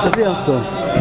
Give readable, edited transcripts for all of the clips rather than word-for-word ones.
תביא אותו.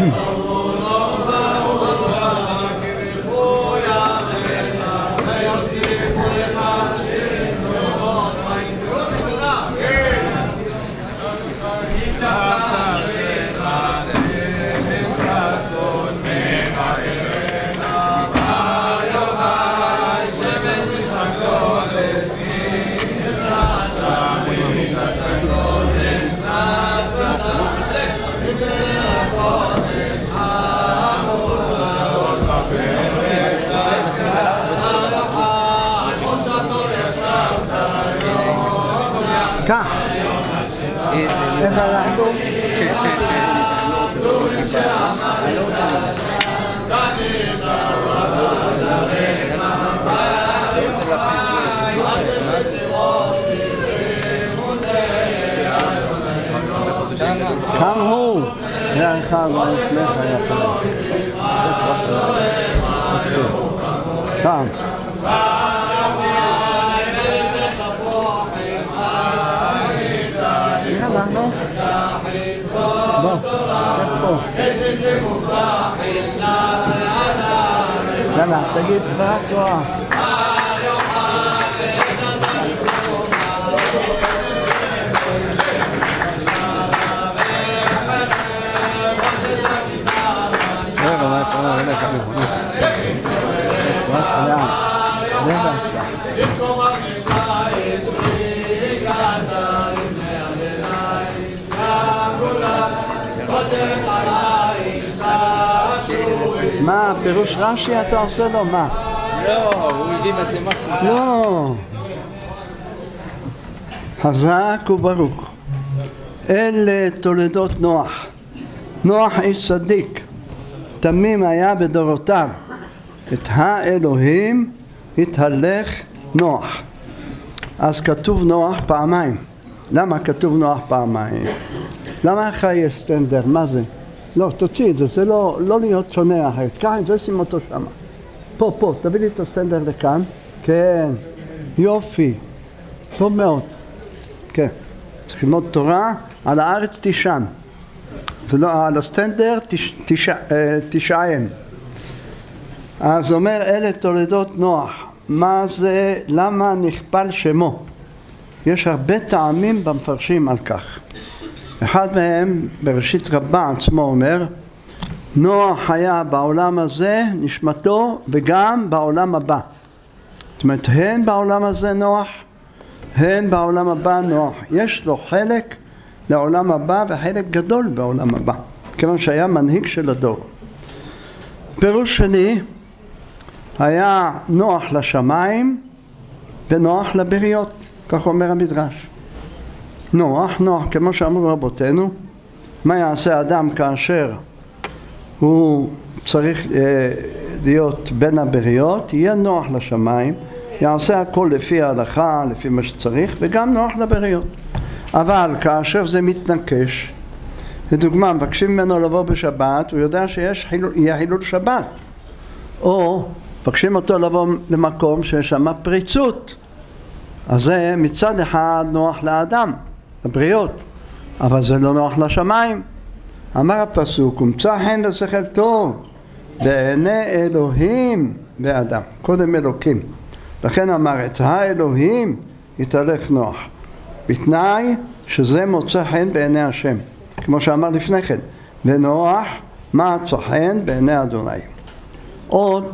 כך, איך אנחנו? כאן הוא, זה אחד לפניך יפה. כאן. אנחנו? בוא, פה. יאללה, תגיד דבר תורה. רגע, מה אתה אומר? מה, פירוש רש"י אתה עושה לו? מה? לא, הוא הביא מצלמה. לא. חזק וברוך. אלה תולדות נוח. נוח איש צדיק. תמים היה בדורותיו. את האלוהים התהלך נוח. אז כתוב נוח פעמיים. למה כתוב נוח פעמיים? למה לך יש סטנדר? מה זה? לא, תוציא את זה, זה לא להיות שונה אחרת. כאן, זה שים אותו שם. פה, תביא לי את הסטנדר לכאן. כן, יופי. טוב מאוד. כן. צריך ללמוד תורה, על הארץ תישן. ולא, על הסטנדר תישען. אז אומר, אלה תולדות נוח. מה זה, למה נכפל שמו? יש הרבה טעמים במפרשים על כך. אחד מהם, בראשית רבה עצמו אומר, נוח היה בעולם הזה, נשמתו, וגם בעולם הבא. זאת אומרת, הן בעולם הזה נוח, הן בעולם הבא נוח. יש לו חלק לעולם הבא וחלק גדול בעולם הבא, כיוון שהיה מנהיג של הדור. פירוש שני, היה נוח לשמיים ונוח לבריות, כך אומר המדרש. נוח, כמו שאמרו רבותינו, מה יעשה אדם כאשר הוא צריך להיות בין הבריות? יהיה נוח לשמיים, יעשה הכל לפי ההלכה, לפי מה שצריך, וגם נוח לבריות. אבל כאשר זה מתנקש, לדוגמה, מבקשים ממנו לבוא בשבת, הוא יודע שיהיה חילול שבת. או מבקשים אותו לבוא למקום שיש שם פריצות. אז זה מצד אחד נוח לאדם, לבריות, אבל זה לא נוח לשמיים. אמר הפסוק, ומצא חן ושכל טוב בעיני אלוהים ואדם. קודם אלוקים. לכן אמר, את האלוהים יתהלך נוח. בתנאי שזה מוצא חן בעיני השם. כמו שאמר לפני כן, ונוח מצא חן בעיני אדוני. עוד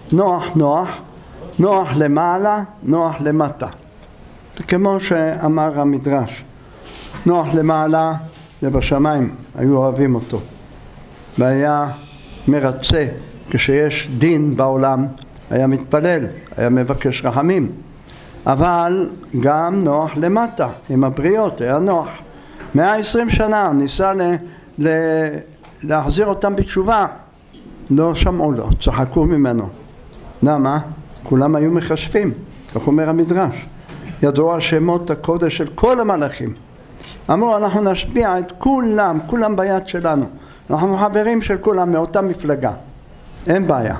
נוח למעלה, נוח למטה. כמו שאמר המדרש, נוח למעלה זה בשמיים, היו אוהבים אותו. והיה מרצה, כשיש דין בעולם, היה מתפלל, היה מבקש רחמים. אבל גם נוח למטה, עם הבריות, היה נוח. 120 שנה ניסה להחזיר אותם בתשובה. לא שמעו לו, צחקו ממנו. למה? כולם היו מחשבים, כך אומר המדרש. ידעו על שמות הקודש של כל המלאכים. אמרו, אנחנו נשביע את כולם ביד שלנו. אנחנו חברים של כולם מאותה מפלגה. אין בעיה.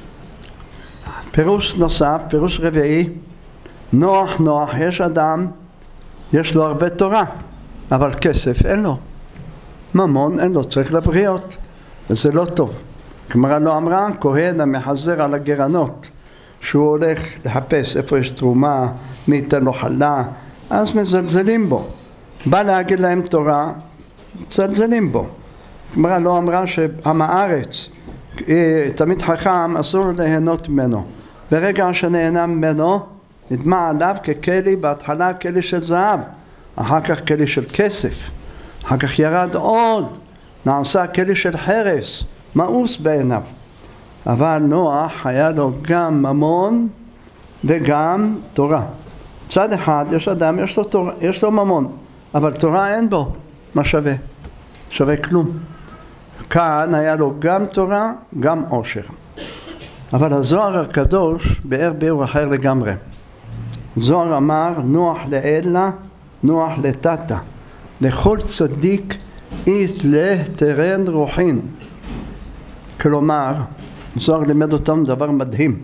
פירוש נוסף, פירוש רביעי, נוח, יש אדם, יש לו הרבה תורה, אבל כסף אין לו. ממון אין לו צריך לבריות, וזה לא טוב. גמרא לא אמרה, כהן המחזר על הגרנות, שהוא הולך לחפש איפה יש תרומה, מי ייתן לו חלה, אז מזלזלים בו. בא להגיד להם תורה, מזלזלים בו. גמרא לא אמרה שעם הארץ, תמיד חכם, אסור ליהנות ממנו. ברגע שנהנה ממנו, נדמה עליו ככלי, בהתחלה כלי של זהב, אחר כך כלי של כסף, אחר כך ירד עוד, נעשה כלי של חרס, מאוס בעיניו. אבל נוח היה לו גם ממון וגם תורה. צד אחד יש אדם, יש לו ממון, אבל תורה אין בו, מה שווה? שווה כלום. כאן היה לו גם תורה, גם עושר. אבל הזוהר הקדוש באר ביאור אחר לגמרי. זוהר אמר, נוח לאלה, נוח לטאטה. לכל צדיק אית לתרן רוחין. כלומר, זוהר לימד אותנו דבר מדהים.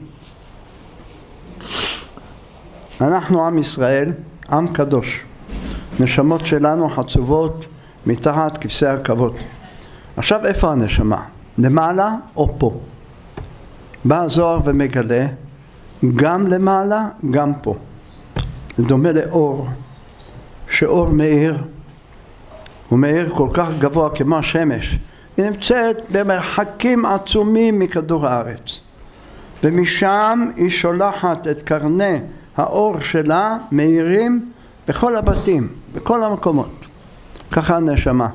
אנחנו עם ישראל, עם קדוש. נשמות שלנו חצובות מתחת כבשי הכבוד. עכשיו איפה הנשמה? למעלה או פה? בא הזוהר ומגלה גם למעלה, גם פה. זה דומה לאור, שאור מאיר, הוא מאיר כל כך גבוה כמו השמש. היא נמצאת במרחקים עצומים מכדור הארץ. ומשם היא שולחת את קרני האור שלה, מאירים בכל הבתים, בכל המקומות. ככה הנשמה.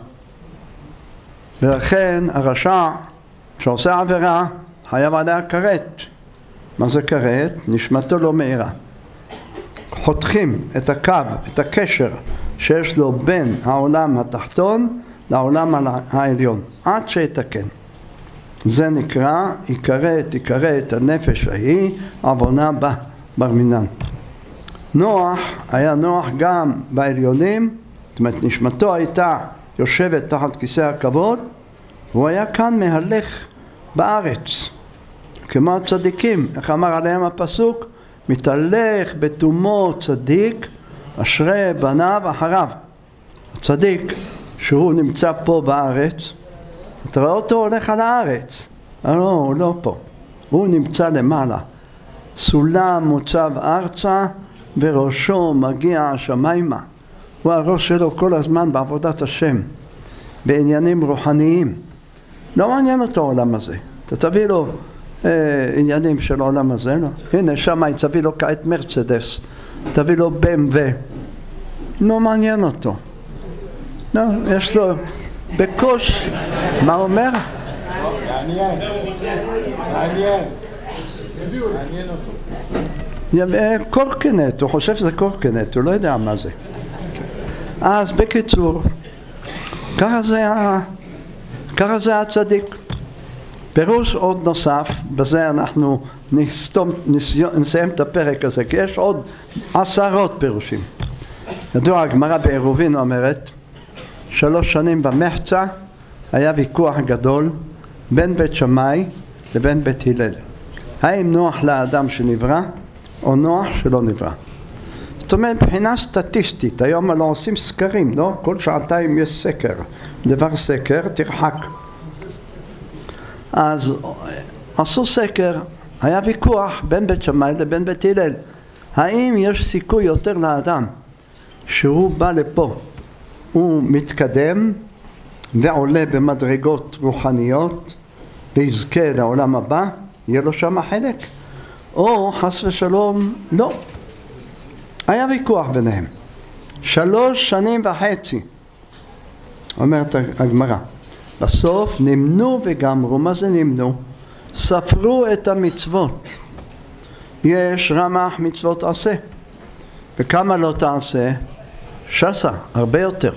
ולכן הרשע שעושה עבירה חייב עליה כרת. מה זה כרת? נשמתו לא מאירה. חותכים את הקו, את הקשר שיש לו בין העולם התחתון לעולם העליון, עד שיתקן. זה נקרא יקראת הנפש ההיא, עוונה בה, בר מינן. נוח היה נוח גם בעליונים, זאת אומרת נשמתו הייתה יושבת תחת כיסא הכבוד, והוא היה כאן מהלך בארץ, כמו הצדיקים. איך אמר עליהם הפסוק? מתהלך בתומו צדיק, אשרי בניו אחריו. הצדיק שהוא נמצא פה בארץ, אתה רואה אותו הולך על הארץ, לא, הוא לא פה, הוא נמצא למעלה. סולם מוצב ארצה וראשו מגיע השמיימה. הוא הראש שלו כל הזמן בעבודת השם, בעניינים רוחניים. לא מעניין אותו העולם הזה. אתה תביא לו עניינים של העולם הזה, לא? הנה שמה תביא לו כעת מרצדס, תביא לו BMW, לא מעניין אותו. לא, יש לו בקוש, מה אומר? מעניין. קורקינט, הוא חושב שזה קורקינט, הוא לא יודע מה זה. אז בקיצור, ככה זה הצדיק. פירוש עוד נוסף, בזה אנחנו נסיים את הפרק הזה, כי יש עוד עשרות פירושים. ידוע, הגמרא בעירובין אומרת, 3 שנים במחצה היה ויכוח גדול בין בית שמאי לבין בית הלל. האם נוח לאדם שנברא או נוח שלא נברא? זאת אומרת, מבחינה סטטיסטית, היום לא עושים סקרים, לא? כל שעתיים יש סקר, דבר סקר, תרחק. אז עשו סקר, היה ויכוח בין בית שמאי לבין בית הלל. האם יש סיכוי יותר לאדם שהוא בא לפה, הוא מתקדם ועולה במדרגות רוחניות ויזכה לעולם הבא, יהיה לו שם חלק, או חס ושלום לא. היה ויכוח ביניהם 3.5 שנים, אומרת הגמרא. בסוף נמנו וגמרו. מה זה נמנו? ספרו את המצוות. יש רמ"ח מצוות עשה, וכמה לא תעשה? 16, הרבה יותר,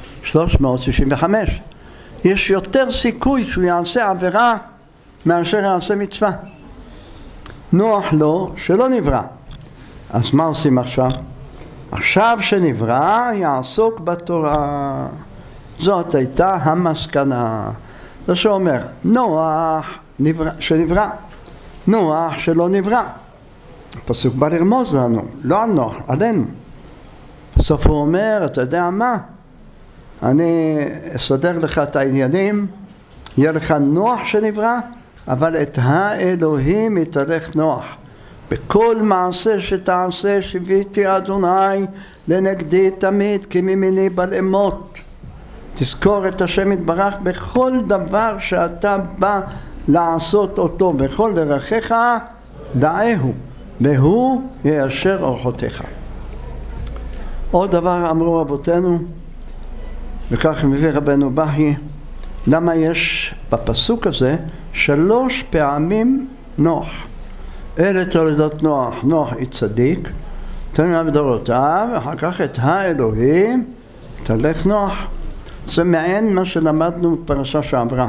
365. יש יותר סיכוי שהוא יעשה עבירה מאשר יעשה מצווה. נוח לו שלא נברא. אז מה עושים עכשיו? עכשיו שנברא יעסוק בתורה. זאת הייתה המסקנה. זה שאומר נוח שנברא, נוח שלא נברא. הפסוק בא לרמוז לנו, לא על נוח, עלינו. בסוף הוא אומר, אתה יודע מה? אני אסדר לך את העניינים, יהיה לך נוח שנברא, אבל את האלוהים יתהלך נוח. בכל מעשה שתעשה שיוויתי אדוני לנגדי תמיד, כי ממני בל אמות. תזכור את השם יתברך בכל דבר שאתה בא לעשות אותו, בכל דרכיך דעהו, והוא יישר אורחותיך. עוד דבר אמרו רבותינו, וכך מביא רבנו בהי, למה יש בפסוק הזה 3 פעמים נוח. אלה תולדות נוח, נוח היא צדיק, תמימה בדורותיו, ואחר כך את האלוהים תלך נוח. זה מעין מה שלמדנו בפרשה שעברה.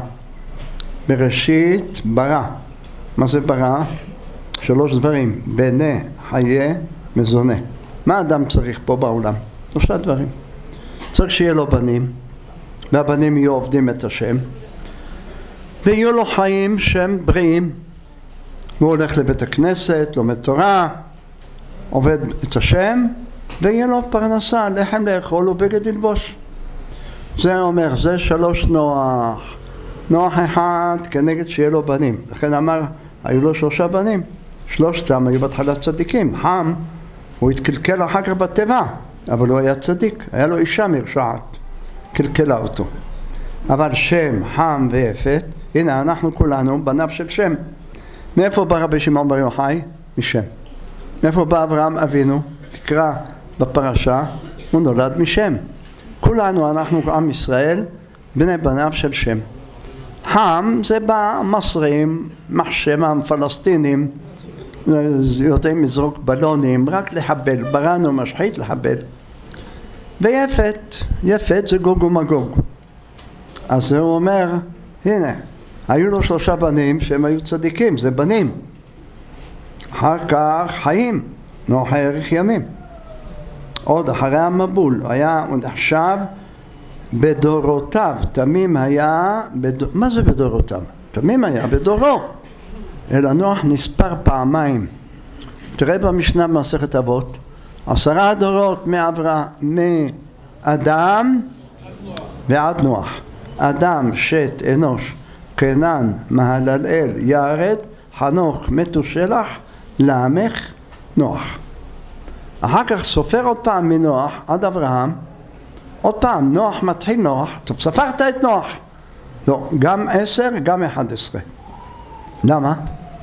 בראשית ברא. מה זה ברא? 3 דברים, בנה, חיה, מזונה. מה אדם צריך פה בעולם? 3 דברים. צריך שיהיה לו בנים, והבנים יהיו עובדים את השם, ויהיו לו חיים שהם בריאים. הוא הולך לבית הכנסת, לומד תורה, עובד את השם, ויהיה לו פרנסה, לחם לאכול ובגד ללבוש. זה אומר, זה 3 נוח. נוח אחד כנגד שיהיה לו בנים. לכן אמר, היו לו 3 בנים. 3 היו בהתחלה צדיקים. חם, הוא התקלקל אחר כך בתיבה, אבל הוא היה צדיק. היה לו אישה מרשעת, קלקלה אותו. אבל שם, חם ויפת, הנה אנחנו כולנו בניו של שם. מאיפה בא רבי שמעון בר יוחאי? משם. מאיפה בא אברהם אבינו? תקרא בפרשה, הוא נולד משם. כולנו, אנחנו עם ישראל, בני בניו של שם. חם זה במסרים, מחשם הפלסטינים, יודעים לזרוק בלונים, רק לחבל, בראנו משחית לחבל. ויפת, יפת זה גוג ומגוג. אז הוא אומר, הנה, היו לו 3 בנים שהם היו צדיקים, זה בנים. אחר כך חיים, נוח האריך ימים. עוד אחרי המבול, הוא נחשב בדורותיו. תמים היה, מה זה בדורותיו? תמים היה בדורו. אלא נוח נספר פעמיים. תראה במשנה במסכת אבות, 10 דורות מאדם ועד נוח. אדם, שת, אנוש, קנן, מהללאל, ירד, חנוך, מתושלח, למך, נוח. אחר כך סופר עוד פעם מנוח עד אברהם, עוד פעם נוח מתחיל נוח, טוב ספרת את נוח. לא, גם 10, גם 11. למה?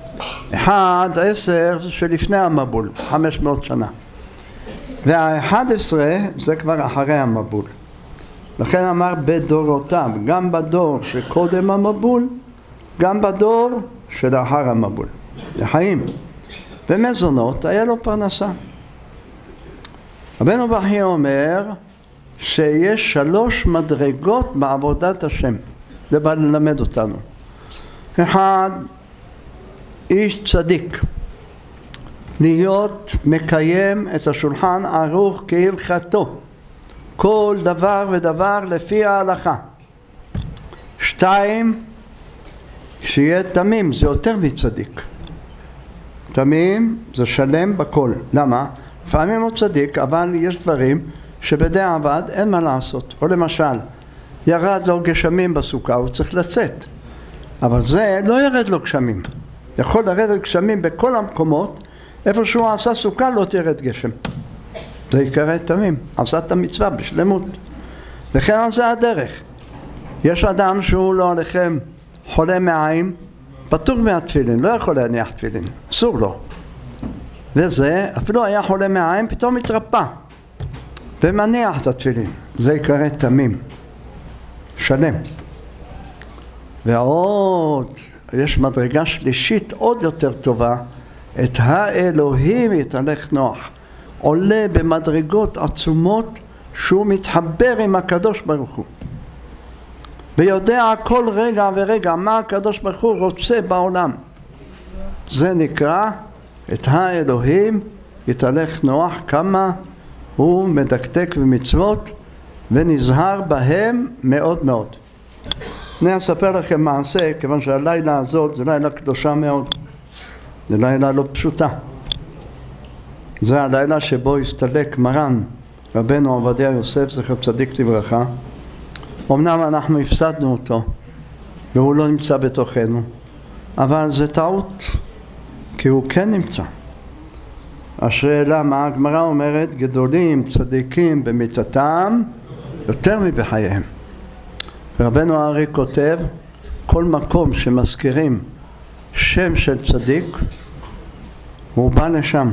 10 זה שלפני המבול, 500 שנה. וה-11 זה כבר אחרי המבול. לכן אמר בדורותיו, גם בדור שקודם המבול, גם בדור שלאחר המבול. לחיים. ומזונות היה לו פרנסה. רבנו בהי אומר שיש 3 מדרגות בעבודת השם. זה בא ללמד אותנו. 1, איש צדיק. להיות מקיים את השולחן ערוך כהלכתו. כל דבר ודבר לפי ההלכה. 2, שיהיה תמים, זה יותר מצדיק. תמים זה שלם בכל. למה? לפעמים הוא צדיק, אבל יש דברים שבדיעבד אין מה לעשות. או למשל, ירד לו גשמים בסוכה, הוא צריך לצאת. אבל זה לא ירד לו גשמים. יכול לרדת גשמים בכל המקומות, איפה שהוא עשה סוכה לא תרד גשם. זה יקרא תמים, עשה את המצווה בשלמות. וכן על זה הדרך. יש אדם שהוא לא עליכם חולה מעיים, פטור מהתפילין, לא יכול להניח תפילין, אסור לו. וזה, אפילו היה חולה מעיים, פתאום התרפא ומניח את התפילין. זה יקרא תמים, שלם. ועוד, יש מדרגה שלישית עוד יותר טובה, את האלוהים יתהלך נוח. עולה במדרגות עצומות שהוא מתחבר עם הקדוש ברוך הוא. ויודע כל רגע ורגע מה הקדוש ברוך הוא רוצה בעולם. זה נקרא את האלוהים יתהלך נוח, כמה הוא מדקדק במצוות ונזהר בהם מאוד מאוד. אני אספר לכם מעשה, כיוון שהלילה הזאת זה לילה קדושה מאוד. זה לילה לא פשוטה. זה הלילה שבו הסתלק מרן רבנו עובדיה יוסף זכר צדיק לברכה, אמנם אנחנו הפסדנו אותו, והוא לא נמצא בתוכנו, אבל זה טעות, כי הוא כן נמצא. השאלה מה הגמרא אומרת, גדולים צדיקים במיתתם יותר מבחייהם. רבנו הארי כותב, כל מקום שמזכירים שם של צדיק, הוא בא לשם.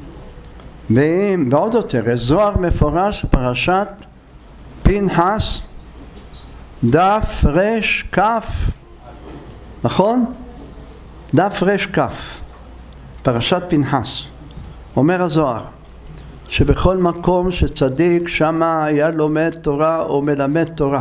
ועוד יותר, זוהר מפורש פרשת פנחס, דף רש כף, נכון? דף רש כף, פרשת פנחס. אומר הזוהר, שבכל מקום שצדיק שמה היה לומד תורה או מלמד תורה,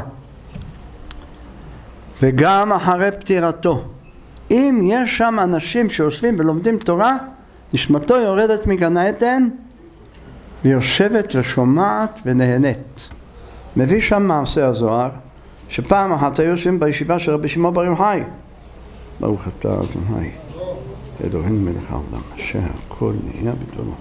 וגם אחרי פטירתו, אם יש שם אנשים שיושבים ולומדים תורה, נשמתו יורדת מגן עדן ויושבת ושומעת ונהנית. מביא שם מעשה הזוהר, שפעם אחת היו יושבים בישיבה של רבי שמעון בר יוחאי. ברוך אתה ה' אלוהינו מלך העולם, אשר הכל נהיה בדברו.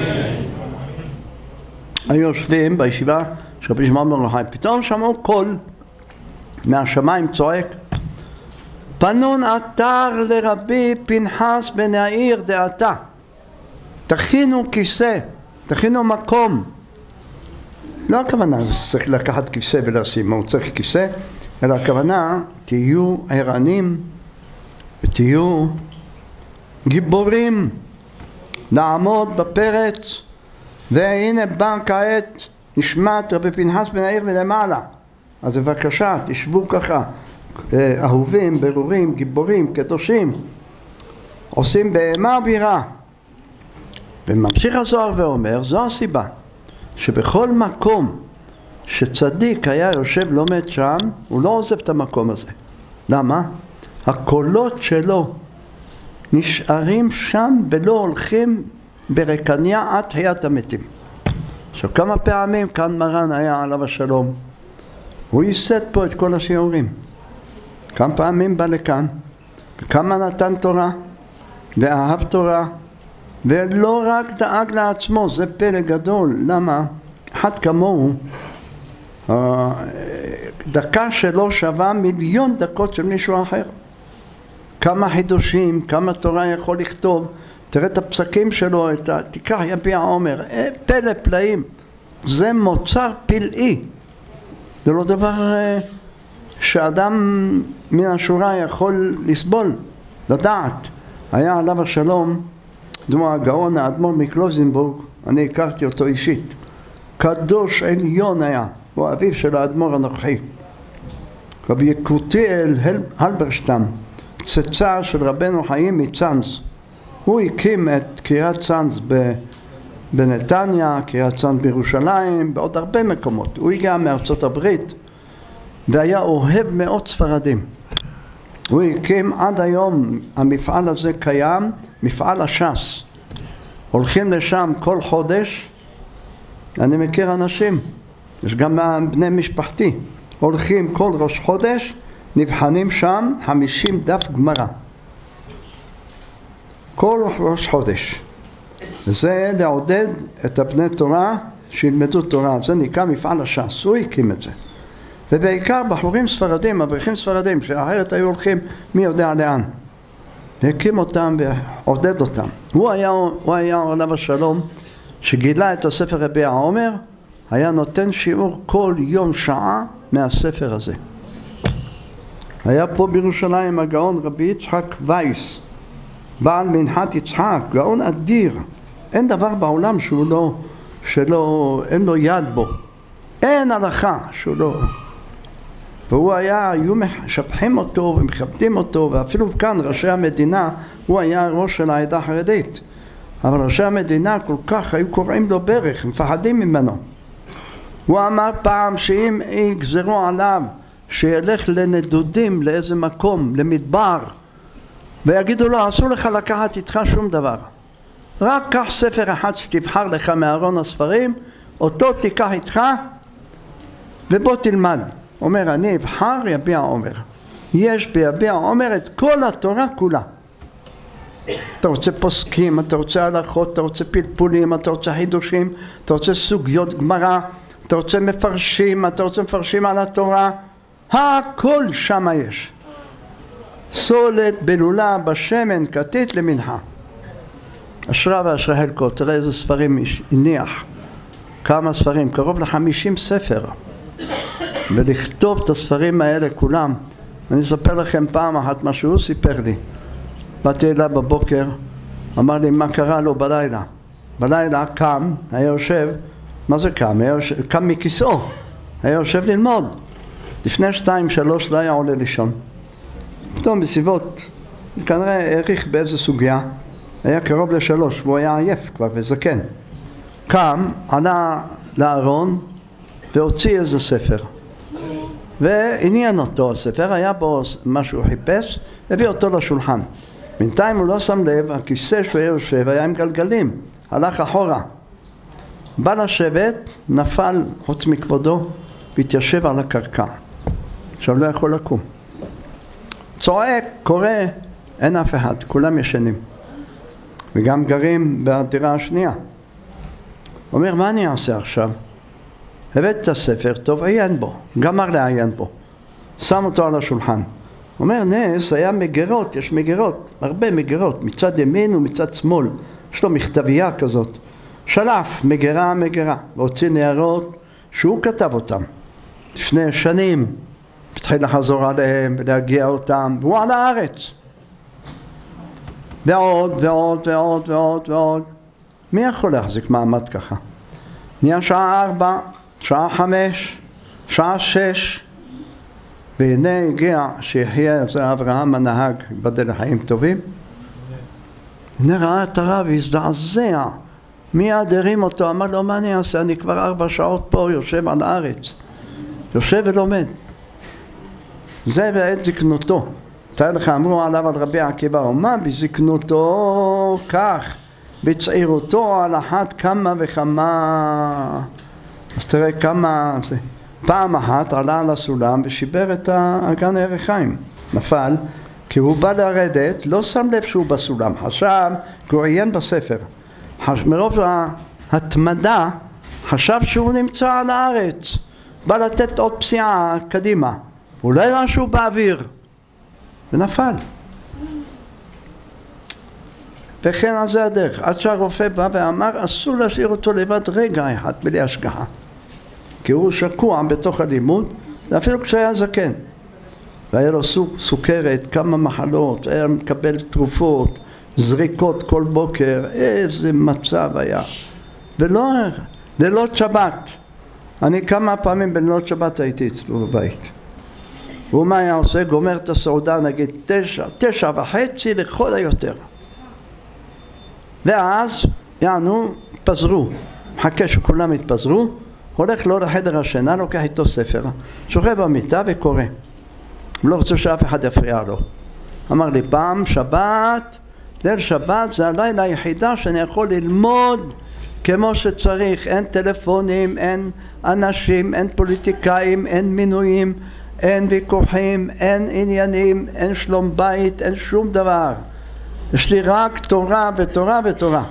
היו יושבים בישיבה של רבי שמעון בר יוחאי, פתאום שמעו קול מהשמיים צועק, פנון אתר לרבי פנחס בן יאיר דעתה, תכינו כיסא, תכינו מקום. לא הכוונה צריך לקחת כיסא ולשים, מה הוא צריך כיסא, אלא הכוונה תהיו ערנים ותהיו גיבורים לעמוד בפרץ. והנה בא כעת נשמת רבי פנחס בן יאיר מלמעלה, אז בבקשה תשבו ככה, אהובים, ברורים, גיבורים, קדושים, עושים בהמה בירה. וממשיך הזוהר ואומר, זו הסיבה שבכל מקום שצדיק היה יושב לומד שם, הוא לא עוזב את המקום הזה. למה? הקולות שלו נשארים שם ולא הולכים ברקניה עד תחיית המתים. עכשיו כמה פעמים כאן מרן היה עליו השלום, הוא ייסד פה את כל השיעורים. כמה פעמים בא לכאן, וכמה נתן תורה, ואהב תורה, ולא רק דאג לעצמו, זה פלא גדול. למה? אחד כמוהו, דקה שלו שווה מיליון דקות של מישהו אחר. כמה חידושים, כמה תורה יכול לכתוב, תראה את הפסקים שלו, תיקח יביע עומר, פלא פלאים. זה מוצר פלאי, זה לא דבר שאדם מן השורה יכול לסבול, לדעת. היה עליו השלום, דמו הגאון האדמו"ר מקלוזנבורג, אני הכרתי אותו אישית, קדוש עליון היה, הוא אביו של האדמו"ר הנוכחי, רבי יקותיאל הלברשטם, צאצא של רבנו חיים מצאנז. הוא הקים את קריית צאנז בנתניה, קריית צאנז בירושלים, בעוד הרבה מקומות. הוא הגיע מארצות הברית והיה אוהב מאוד ספרדים. הוא הקים עד היום, המפעל הזה קיים, מפעל הש"ס. הולכים לשם כל חודש, אני מכיר אנשים, יש גם בני משפחתי, הולכים כל ראש חודש, נבחנים שם 50 דף גמרא. כל ראש חודש. זה לעודד את הבני תורה שילמדו תורה, זה נקרא מפעל הש"ס, הוא הקים את זה. ובעיקר בחורים ספרדים, אברכים ספרדים, שאחרת היו הולכים מי יודע לאן. והקים אותם ועודד אותם. הוא היה עליו השלום, שגילה את הספר רבי העומר, היה נותן שיעור כל יום שעה מהספר הזה. היה פה בירושלים הגאון רבי יצחק וייס, בעל מנחת יצחק, גאון אדיר. אין דבר בעולם אין לו יד בו. אין הלכה שהוא לא... והוא היו משבחים אותו ומכבדים אותו, ואפילו כאן ראשי המדינה, הוא היה ראש של העדה החרדית. אבל ראשי המדינה כל כך היו קוראים לו ברך, מפחדים ממנו. הוא אמר פעם שאם יגזרו עליו שילך לנדודים לאיזה מקום, למדבר, ויגידו לו, אסור לך לקחת איתך שום דבר. רק קח ספר אחד שתבחר לך מארון הספרים, אותו תיקח איתך ובוא תלמד. אומר, אני אבחר יביע עומר. יש ביביע עומר את כל התורה כולה. אתה רוצה פוסקים, אתה רוצה הלכות, אתה רוצה פלפולים, אתה רוצה חידושים, אתה רוצה סוגיות גמרא, אתה רוצה מפרשים, אתה רוצה מפרשים על התורה. הכל שמה יש. סולת, בלולה, בשמן, כתית למנחה. אשרה ואשרה חלקו, תראה איזה ספרים הניח. כמה ספרים, קרוב ל50 ספר. ולכתוב את הספרים האלה כולם. אני אספר לכם פעם אחת מה שהוא סיפר לי. באתי אליו בבוקר, אמר לי מה קרה לו בלילה. בלילה קם, היה יושב, מה זה קם? קם מכיסאו, היה יושב ללמוד. לפני 2-3 לא היה עולה לישון. פתאום בסביבות, כנראה העריך באיזו סוגיה, היה קרוב ל3 והוא היה עייף כבר וזקן. קם, עלה לארון והוציא איזה ספר. ועניין אותו הספר, היה בו מה שהוא חיפש, הביא אותו לשולחן. בינתיים הוא לא שם לב, הכיסא שהוא יושב היה עם גלגלים, הלך אחורה. בא לשבת, נפל חוץ מכבודו, והתיישב על הקרקע. עכשיו לא יכול לקום. צועק, קורא, אין אף אחד, כולם ישנים. וגם גרים בדירה השנייה. הוא אומר, מה אני אעשה עכשיו? הבאת את הספר, טוב, עיין בו, גמר לעיין בו. שם אותו על השולחן. הוא אומר, נס, היה מגירות, יש מגירות, הרבה מגירות, מצד ימין ומצד שמאל. יש לו מכתבייה כזאת. שלף, מגירה, והוציא ניירות שהוא כתב אותם. לפני שנים, התחיל לחזור עליהם ולהגיע אותם, והוא על הארץ. ועוד. מי יכול להחזיק מעמד ככה? נהיה שעה 4, שעה 5, שעה 6, והנה הגיע שיחיה, זה אברהם הנהג, ייבדל לחיים טובים. הנה ראה את הרב, הזדעזע, מיד הרים אותו, אמר לו, מה אני אעשה? אני כבר 4 שעות פה, יושב על הארץ, יושב ולומד. זה בעת זקנותו. תאר לך, אמרו עליו על רבי עקיבא, ומה בזקנותו כך, בצעירותו על אחת כמה וכמה. אז תראה כמה זה. פעם אחת עלה על הסולם ושיבר את אגן הירכיים. נפל, כי הוא בא לרדת, לא שם לב שהוא בסולם, חשב, כי הוא עיין בספר. מרוב ההתמדה, חשב שהוא נמצא על הארץ. בא לתת עוד פסיעה קדימה. אולי ראה שהוא באוויר. ונפל. וכן על זה הדרך. עד שהרופא בא ואמר, אסור להשאיר אותו לבד רגע אחד בלי השגחה. כי הוא שקוע בתוך הלימוד, ואפילו כשהיה זקן. והיה לו סוכרת, כמה מחלות, היה מקבל תרופות, זריקות כל בוקר, איזה מצב היה. ולא, לילות שבת. אני כמה פעמים בלילות שבת הייתי אצלו בבית. והוא מה היה עושה? גומר את הסעודה, נגיד 9:30 לכל היותר. ואז, פזרו. מחכה שכולם התפזרו, הולך לו לחדר השינה, לוקח איתו ספר, שוכב במיטה וקורא. לא רוצה שאף אחד יפריע לו. אמר לי, פעם שבת, ליל שבת זה הלילה היחידה שאני יכול ללמוד כמו שצריך. אין טלפונים, אין אנשים, אין פוליטיקאים, אין מינויים, אין ויכוחים, אין עניינים, אין שלום בית, אין שום דבר. יש לי רק תורה ותורה ותורה.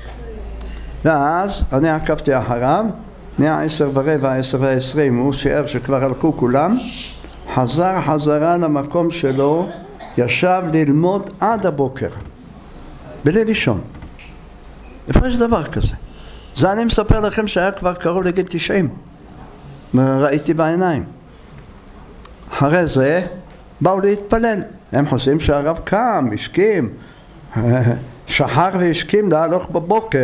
ואז אני עקבתי אחריו, נהיה 10:15, 10:20, הוא שיער שכבר הלכו כולם, חזר חזרה למקום שלו, ישב ללמוד עד הבוקר, בלי לישון. איפה יש דבר כזה? זה אני מספר לכם שהיה כבר קרוב לגיל 90, וראיתי בעיניים. אחרי זה באו להתפלל, הם חושבים שהרב קם, השכים, שחר והשכים להלוך בבוקר.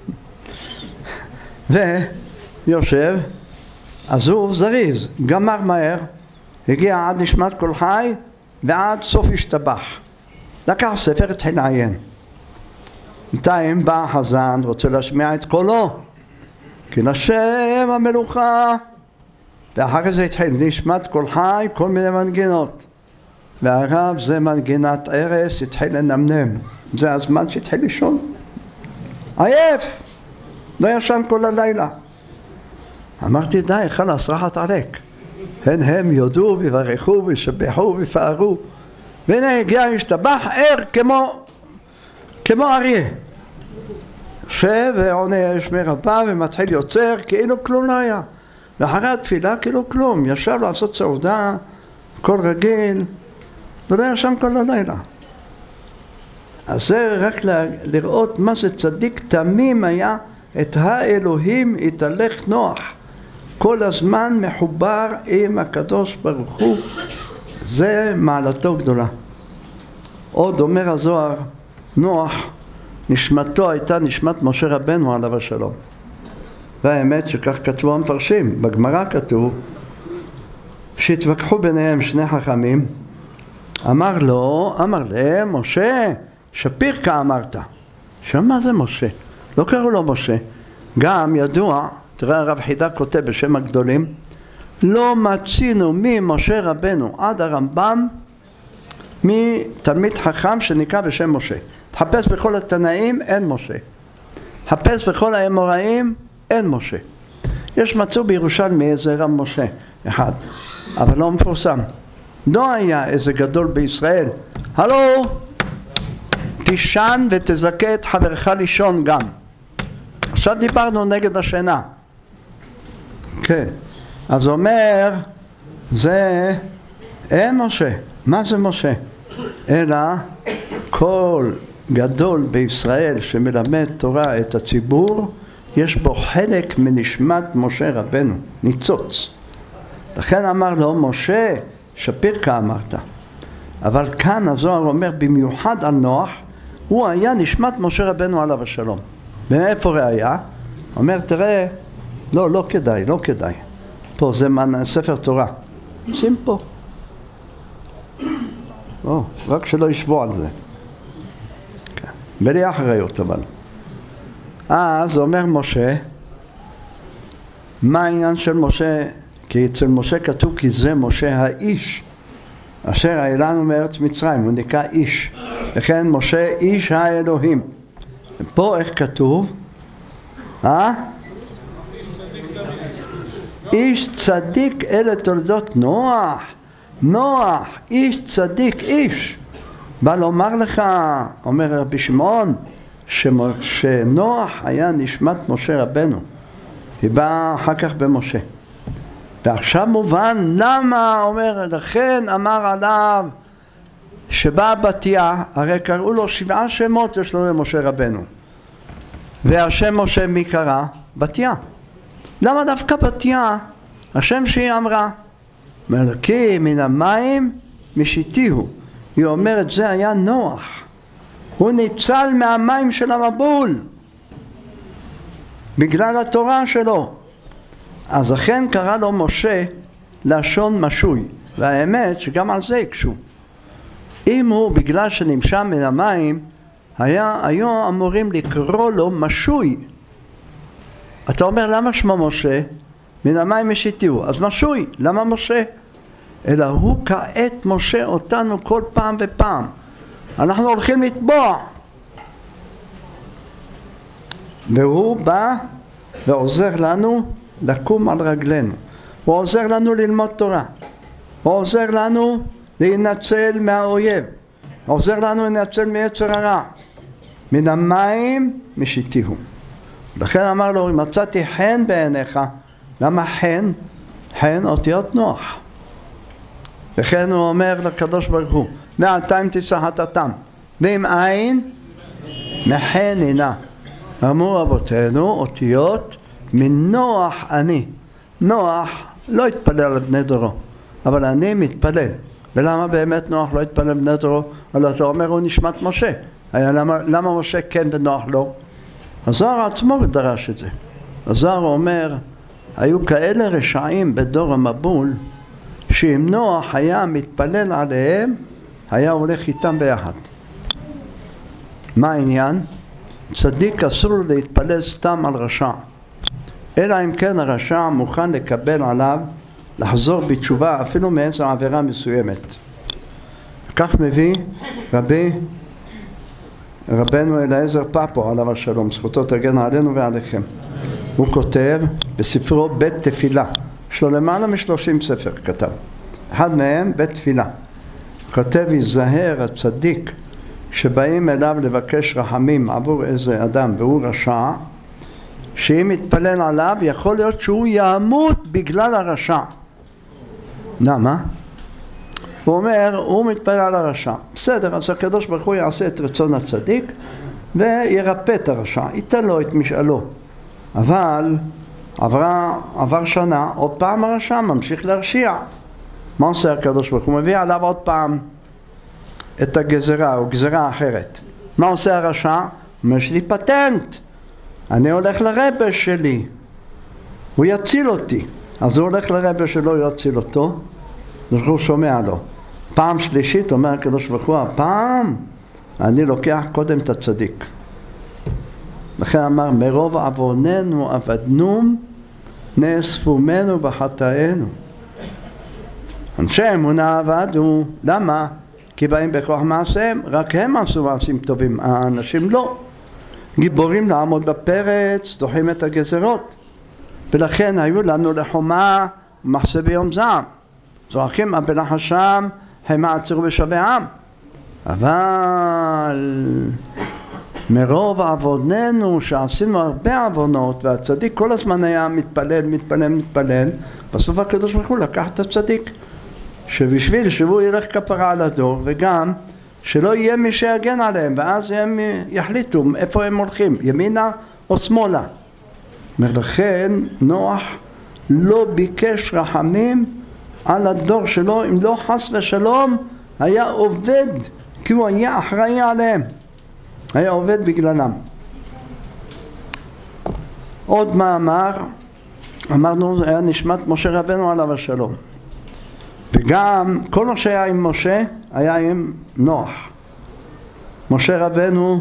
ויושב, אז הוא זריז, גמר מהר, הגיע עד נשמת כל חי ועד סוף השתבח. לקח ספר, התחיל לעיין. בינתיים בא החזן, רוצה להשמיע את קולו, כי לשם המלוכה. ואחר זה התחיל נשמת כל חי, כל מיני מנגינות. והרב זה מנגינת ערס, התחיל לנמנם. זה הזמן שהתחיל לישון. עייף, לא ישן כל הלילה. אמרתי, די, חלאס, רחת עליק. הם יודו ויברכו וישבחו ויפארו. והנה הגיע להשתבח ער כמו אריה. יושב ועונה שמי רבה ומתחיל יוצר כאילו כלום לא היה. ואחרי התפילה כאילו כלום. ישב לעשות סעודה, הכל רגיל, ולא ישן כל הלילה. אז זה רק לראות מה זה צדיק תמים היה, את האלוהים התהלך נוח. כל הזמן מחובר עם הקדוש ברוך הוא, זה מעלתו גדולה. עוד אומר הזוהר, נוח, נשמתו הייתה נשמת משה רבנו עליו השלום. והאמת שכך כתבו המפרשים, בגמרא כתוב, שהתווכחו ביניהם שני חכמים, אמר להם, משה, שפירקה אמרת. שמה זה משה? לא קראו לו משה. גם ידוע, תראה הרב חידה כותב בשם הגדולים, לא מצינו ממשה רבנו עד הרמב"ם מתלמיד חכם שנקרא בשם משה. תחפש בכל התנאים, אין משה. תחפש בכל האמוראים, אין משה. יש מצאו בירושלמי איזה רב משה אחד, אבל לא מפורסם. לא היה איזה גדול בישראל, הלו, תישן ותזכה את חברך לישון גם. עכשיו דיברנו נגד השינה. כן, אז אומר, זה אין משה. מה זה משה? אלא כל גדול בישראל שמלמד תורה את הציבור, יש בו חלק מנשמת משה רבנו, ניצוץ. לכן אמר לו, משה, שפירקה אמרת. אבל כאן הזוהר אומר, במיוחד על נוח, הוא היה נשמת משה רבנו עליו השלום. מאיפה ראיה? אומר, תראה, לא כדאי. פה זה ספר תורה. שים פה. רק שלא ישבו על זה. בלי אחריות אבל. אז אומר משה, מה העניין של משה? כי אצל משה כתוב כי זה משה האיש אשר העלנו מארץ מצרים, הוא נקרא איש. לכן משה איש האלוהים. פה איך כתוב? איש צדיק אלה תולדות נוח. נוח, איש צדיק, איש. בא לומר לך, אומר רבי שמעון, שנוח היה נשמת משה רבנו. היא באה אחר כך במשה. ועכשיו מובן למה, אומר, לכן אמר עליו שבא בתיה, הרי קראו לו 7 שמות יש לו למשה רבנו. והשם משה מי קרא? בתיה. למה דווקא בתיה? השם שהיא אמרה. כי מן המים משיתיהו. היא אומרת זה היה נוח. הוא ניצל מהמים של המבול. בגלל התורה שלו. אז אכן קרא לו משה לשון משוי. והאמת שגם על זה יקשו. אם הוא בגלל שנמשל מן המים, היו אמורים לקרוא לו משוי. אתה אומר למה שמו משה? מן המים משיתיהו. אז משוי, למה משה? אלא הוא כעת משה אותנו כל פעם ופעם. אנחנו הולכים לטבוע. והוא בא ועוזר לנו לקום על רגלינו. הוא עוזר לנו ללמוד תורה. הוא עוזר לנו להינצל מהאויב. הוא עוזר לנו להינצל מיצר הרע. מן המים משיתיהו. לכן אמר לו, אם מצאתי חן בעיניך, למה חן? חן אותיות נוח. וכן הוא אומר לקדוש ברוך הוא, מעלתיים תישא חטאתם, ואם אין, מחן הנה. אמרו רבותינו, אותיות מנוח אני. נוח לא התפלל על בני דורו, אבל אני מתפלל. ולמה באמת נוח לא התפלל על בני דורו? אבל אתה אומר, הוא נשמת משה. למה משה כן ונוח לא? הזוהר עצמו דרש את זה. הזוהר אומר, היו כאלה רשעים בדור המבול, שאם נוח היה מתפלל עליהם, היה הולך איתם ביחד. מה העניין? צדיק אסור לו להתפלל סתם על רשע. אלא אם כן הרשע מוכן לקבל עליו, לחזור בתשובה אפילו מאיזו עבירה מסוימת. כך מביא רבנו אליעזר פאפו עליו השלום, זכותו תגן עלינו ועליכם. הוא כותב בספרו בית תפילה, יש לו למעלה מ30 ספר כתב, אחד מהם בית תפילה. כותב יזהר הצדיק שבאים אליו לבקש רחמים עבור איזה אדם והוא רשע, שאם יתפלל עליו יכול להיות שהוא ימות בגלל הרשע. למה? הוא אומר, הוא מתפלל על הרשע. בסדר, אז הקדוש ברוך הוא יעשה את רצון הצדיק וירפא את הרשע, ייתן לו את משאלו. אבל עבר שנה, עוד פעם הרשע ממשיך להרשיע. מה עושה הקדוש ברוך הוא? מביא עליו עוד פעם את הגזרה או גזרה אחרת. מה עושה הרשע? יש לי פטנט, אני הולך לרבא שלי, הוא יציל אותי. אז הוא הולך לרבא שלו, הוא יציל אותו, הוא שומע לו. פעם שלישית אומר הקדוש ברוך הוא, הפעם אני לוקח קודם את הצדיק. לכן אמר, מרוב עווננו עבדנום, נאספומנו בחטאינו. אנשי אמונה עבדו, למה? כי באים בכוח מעשיהם, רק הם עשו מעשים טובים, האנשים לא. גיבורים לעמוד בפרץ, דוחים את הגזרות. ולכן היו לנו לחומה ומחסה ביום זעם. זועקים בנחשם, המה עצרו בשוויעם. אבל מרוב עווננו שעשינו הרבה עוונות, והצדיק כל הזמן היה מתפלל, בסוף הקדוש ברוך הוא לקח את הצדיק, שבשביל שהוא ילך כפרה על הדור, וגם שלא יהיה מי שיגן עליהם, ואז הם יחליטו איפה הם הולכים, ימינה או שמאלה. לכן נוח לא ביקש רחמים על הדור שלו, אם לא חס ושלום היה עובד, כי הוא היה אחראי עליהם, היה עובד בגללם. עוד מאמר, אמרנו, היה נשמת משה רבנו עליו השלום. וגם כל מה שהיה עם משה היה עם נוח. משה רבנו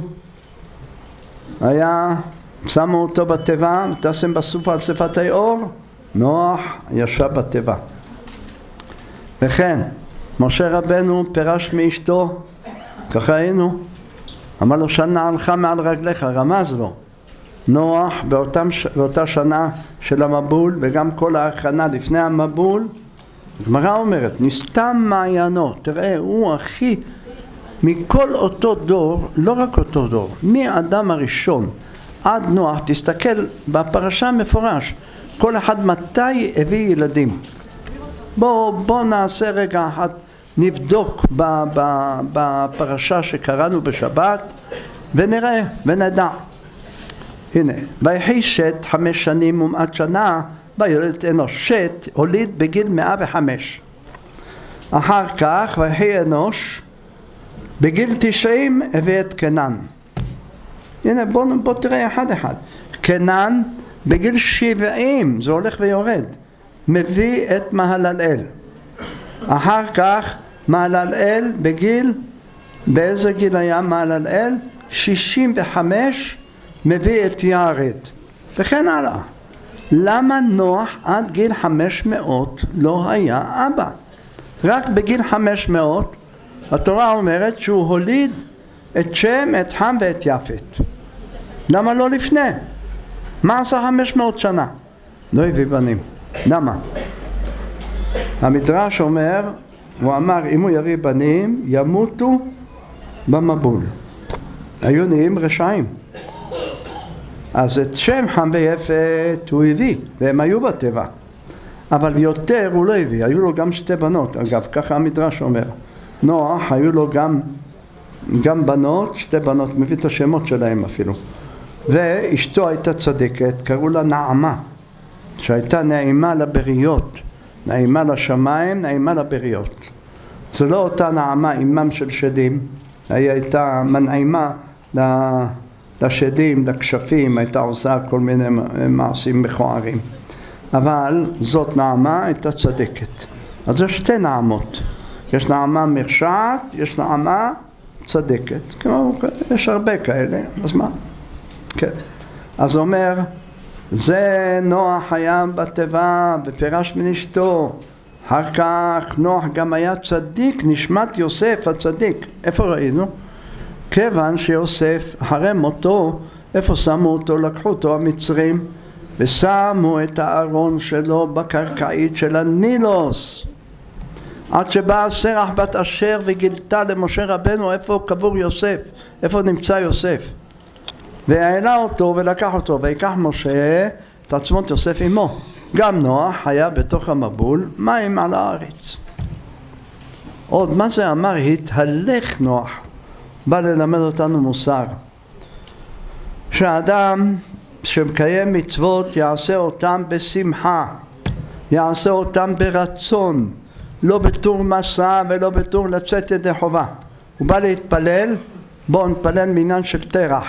היה, שמו אותו בתיבה, ותשם בסופה על שפת האור, נוח ישב בתיבה. וכן, משה רבנו פירש מאשתו, ככה היינו, אמר לו שנה הלכה מעל רגליך, רמז לו. נוח באותה שנה של המבול, וגם כל ההכנה לפני המבול, הגמרא אומרת, נסתם מעיינו, תראה, הוא הכי, מכל אותו דור, לא רק אותו דור, מאדם הראשון עד נוח, תסתכל בפרשה מפורש, כל אחד מתי הביא ילדים. בוא נעשה רגע אחת, נבדוק בפרשה שקראנו בשבת, ונראה ונדע. הנה, ויחי שת 5 שנים ומעט שנה, וילד אנוש. שת הוליד בגיל 105. אחר כך ויחי אנוש בגיל 90 הביא את קנן. הנה בוא תראה אחד אחד. קנן בגיל 70, זה הולך ויורד, מביא את מהללאל. אחר כך מהללאל בגיל, באיזה גיל היה מהללאל? 65, מביא את יערד, וכן הלאה. למה נוח עד גיל 500 לא היה אבא? רק בגיל 500 התורה אומרת שהוא הוליד את שם, את חם ואת יפת. למה לא לפני? מה עשה 500 שנה? לא הביא בנים. למה? המדרש אומר, הוא אמר אם הוא יביא בנים ימותו במבול. היו נהיים רשעים. אז את שם חם ויפת הוא הביא, והם היו בטבע. אבל יותר הוא לא הביא, היו לו גם 2 בנות, אגב, ככה המדרש אומר. נוח, היו לו גם בנות, 2 בנות, מביא את השמות שלהם אפילו. ואשתו הייתה צדיקת, קראו לה נעמה, שהייתה נעימה לבריות, נעימה לשמיים, נעימה לבריות. זו לא אותה נעמה, אימם של שדים, היא הייתה מנעימה לשדים, לכשפים, הייתה עושה כל מיני מעשים מכוערים. אבל זאת נעמה הייתה צדקת. אז יש 2 נעמות. יש נעמה מרשעת, יש נעמה צדקת. כמו, יש הרבה כאלה, אז מה? כן. אז אומר, זה נוח היה בתיבה ופירש מנשתו. אחר כך נוח גם היה צדיק, נשמת יוסף הצדיק. איפה ראינו? כיוון שיוסף אחרי מותו, איפה שמו אותו? לקחו אותו המצרים ושמו את הארון שלו בקרקעית של הנילוס, עד שבאה סרח בת אשר וגילתה למשה רבנו איפה קבור יוסף, איפה נמצא יוסף, והעלה אותו ולקח אותו, ויקח משה את עצמות יוסף עמו. גם נוח היה בתוך המבול, מים על הארץ. עוד מה זה אמר התהלך נוח? בא ללמד אותנו מוסר. שהאדם שמקיים מצוות יעשה אותם בשמחה, יעשה אותם ברצון, לא בתור מסע ולא בתור לצאת ידי חובה. הוא בא להתפלל, בואו נתפלל מעניין של תרח.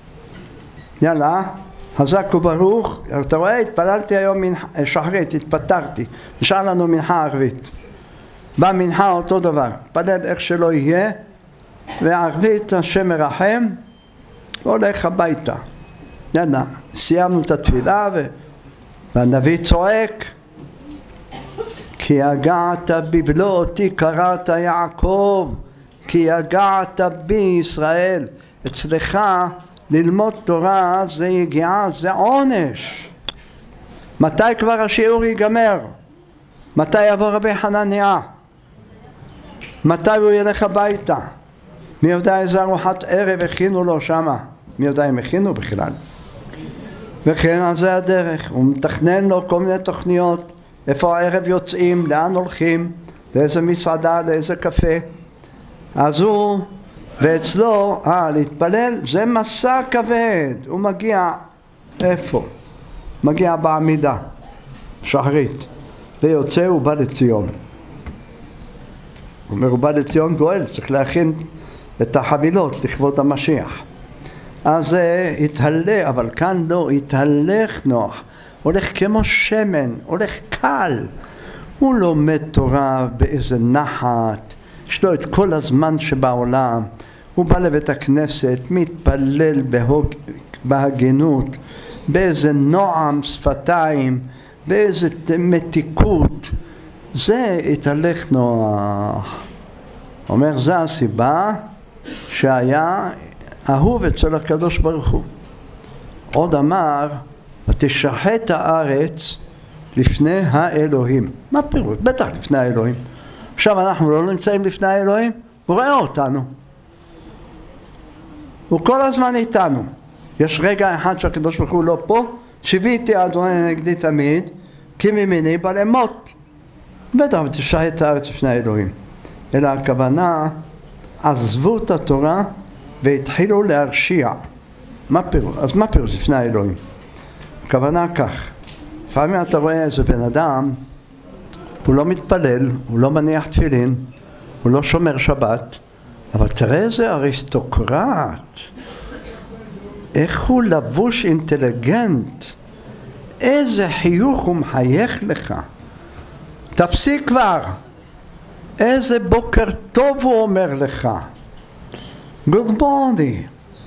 יאללה, חזק וברוך. אתה רואה, התפללתי היום שחרית, התפטרתי, נשאר לנו מנחה ערבית. במנחה אותו דבר, התפלל איך שלא יהיה, וערבית השם מרחם, הולך הביתה. יאללה, סיימנו את התפילה והנביא צועק, כי יגעת בי ולא אותי קראת יעקב, כי יגעת בי ישראל. אצלך ללמוד תורה זה יגיעה, זה עונש. מתי כבר השיעור ייגמר? מתי יבוא רבי חנניה? מתי הוא ילך הביתה? מי יודע איזה ארוחת ערב הכינו לו שמה? מי יודע אם הכינו בכלל? וכן, על זה הדרך. הוא מתכנן לו כל מיני תוכניות, איפה הערב יוצאים, לאן הולכים, לאיזה מסעדה, לאיזה קפה. אז הוא, ואצלו, להתפלל זה מסע כבד. הוא מגיע, איפה? מגיע בעמידה, שחרית, ויוצא הוא בא לציון. הוא אומר, הוא בא לציון גואל, צריך להכין את החבילות לכבוד המשיח. אז התהלך, אבל כאן לא, התהלך נוח, הולך כמו שמן, הולך קל. הוא לומד תורה באיזה נחת, יש לו את כל הזמן שבעולם. הוא בא לבית הכנסת, מתפלל בהגינות, באיזה נועם שפתיים, באיזה מתיקות. זה התהלך נוח. אומר, זה הסיבה שהיה אהוב אצל הקדוש ברוך הוא. עוד אמר, ותשחט הארץ לפני האלוהים. מה פירוש? בטח לפני האלוהים. עכשיו אנחנו לא נמצאים לפני האלוהים, הוא רואה אותנו. הוא כל הזמן איתנו. יש רגע אחד שהקדוש ברוך הוא לא פה, שיוויתי אדוני נגדי תמיד, כי ממני בא למות. בטח ותשחט הארץ לפני האלוהים. אלא הכוונה, עזבו את התורה והתחילו להרשיע. מה פירוש? אז מה פירוש לפני האלוהים? הכוונה כך, לפעמים אתה רואה איזה בן אדם, הוא לא מתפלל, הוא לא מניח תפילין, הוא לא שומר שבת, אבל תראה איזה אריסטוקרט, איך הוא לבוש אינטליגנט, איזה חיוך הוא מחייך לך. תפסיק כבר, איזה בוקר טוב הוא אומר לך, good morning,